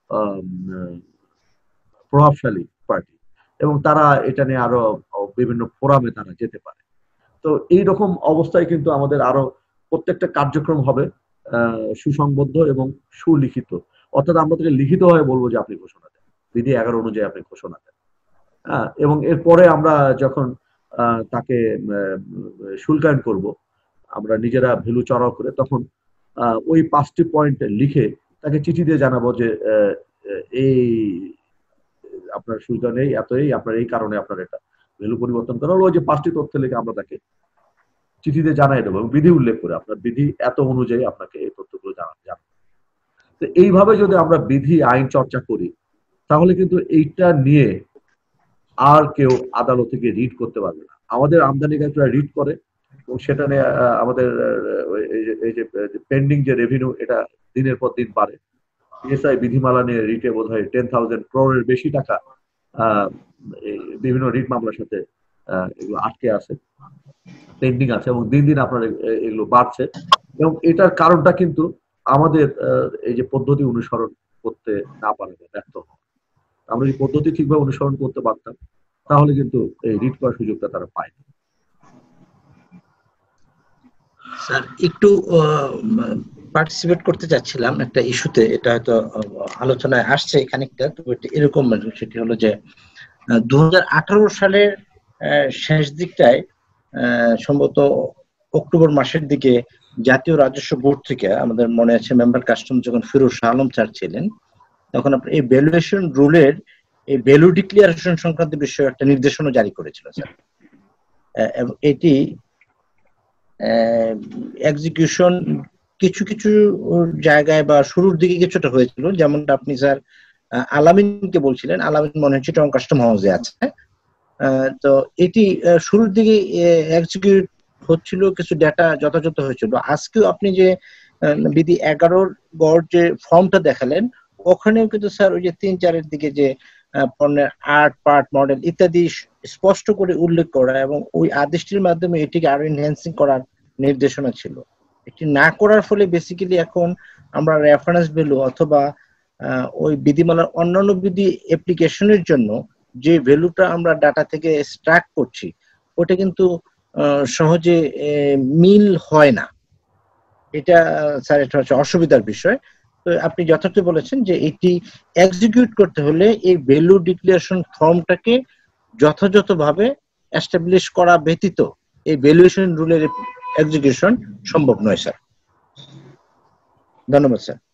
প্রভাবশালী পার্টি এবং তারা এটা নিয়ে আরো বিভিন্ন ফোরামে তারা যেতে পারে। তো এইরকম অবস্থায় কিন্তু আমাদের আরো প্রত্যেকটা কার্যক্রম হবে সুসংবদ্ধ এবং সুলিখিত, অর্থাৎ আমরা তাকে লিখিত হয়ে বলবো যে আপনি ঘোষণা দেন, বিধি এগারো অনুযায়ী আপনি ঘোষণা দেন। হ্যাঁ, এবং এরপরে আমরা যখন তাকে শুল্কায়ন করব, আমরা নিজেরা ভ্যালু চড়াও করে তখন ওই পাঁচটি পয়েন্ট লিখে তাকে চিঠি দিয়ে জানাবো যে এই আপনার শুল্কায়ন এই এতই, আপনার এই কারণে আপনার এটা ভ্যালু পরিবর্তন করা হলো, ওই যে পাঁচটি তথ্য লিখে আমরা তাকে চিঠিতে জানাই দেবো এবং বিধি উল্লেখ করে আপনার বিধি এত অনুযায়ী আপনাকে এই তথ্যগুলো জানাতে জানাবো। তো এইভাবে যদি আমরা বিধি আইন চর্চা করি তাহলে কিন্তু এইটা নিয়ে আর কেউ আদালতে গিয়ে রিড করতে পারবে না। আমাদের আমদানিকারকরা রিড করে এবং সেটা নিয়ে আমাদের এই যে পেন্ডিং যে রেভিনিউ এটা দিনের পর দিন বাড়ে। পিএসআই বিধিমালা নিয়ে রিটে বোধ হয় টেন থাউজেন্ড ক্রোড়ের বেশি টাকা বিভিন্ন রিট মামলার সাথে এগুলো আটকে আছে, পেন্ডিং আছে এবং দিন দিন আপনার এগুলো বাড়ছে। এবং এটার কারণটা কিন্তু আমাদের এই যে পদ্ধতি অনুসরণ করতে না পারে, ব্যর্থ হওয়া। আমরা যদি পদ্ধতি ঠিকভাবে অনুসরণ করতে পারতাম তাহলে কিন্তু এই রিট করার সুযোগটা তারা পায় না। স্যার একটু পার্টিসিপেট করতে যাচ্ছিলাম একটা ইস্যুতে, এটা হয়তো আলোচনায় আসছে খানিকটা, তো এরকম সেটি হলো যে দু হাজার আঠারো সালের শেষ দিকটায় সম্ভবত অক্টোবর মাসের দিকে জাতীয় রাজস্ব বোর্ড থেকে আমাদের মনে আছে মেম্বার কাস্টম যখন ফিরোজ শাহ আলম স্যার ছিলেন, তখন আপনার এই ভ্যালুয়েশন রুলের এই ভ্যালু ডিক্লারেশন সংক্রান্ত বিষয়ে একটা নির্দেশনা জারি করেছিল স্যার। এবং এটি এক্সিকিউশন কিছু কিছু জায়গায় বা শুরুর দিকে কিছুটা হয়েছিল, যেমনটা আপনি স্যার আলামিনকে বলছিলেন, আলামিন মনে হচ্ছে টং কাস্টম হাউসে আছে। তো এটি শুরুর দিকে এক্সিকিউট হচ্ছিল, কিছু ডেটা যথাযথ হয়েছিল। আজকেও আপনি যে বিধি এগারোর গড় যে ফর্মটা দেখালেন, ওখানেও কিন্তু স্যার ওই যে তিন চারের দিকে যে পণ্যের আর্ট পার্ট মডেল ইত্যাদি স্পষ্ট করে উল্লেখ করা এবং ওই আদেশটির মাধ্যমে এটিকে আরো এনহ্যান্সিং করার নির্দেশনা ছিল। এটি না করার ফলে বেসিক্যালি এখন আমরা রেফারেন্স ভ্যালু অথবা ওই বিধিমালার অন্যান্য বিধি অ্যাপ্লিকেশনের জন্য যে ভ্যালুটা আমরা ডাটা থেকে স্ট্রাক করছি ওটা কিন্তু সহজে মিল হয় না। এটা স্যার এটা হচ্ছে অসুবিধার বিষয়। তো আপনি যথার্থ বলেছেন যে এটি এক্সিকিউট করতে হলে এই ভ্যালু ডিক্লারেশন ফর্মটাকে যথাযথভাবে এস্টাবলিশ করা ব্যতীত এই ভ্যালুয়েশন রুলের এক্সিকিউশন সম্ভব নয় স্যার। ধন্যবাদ স্যার।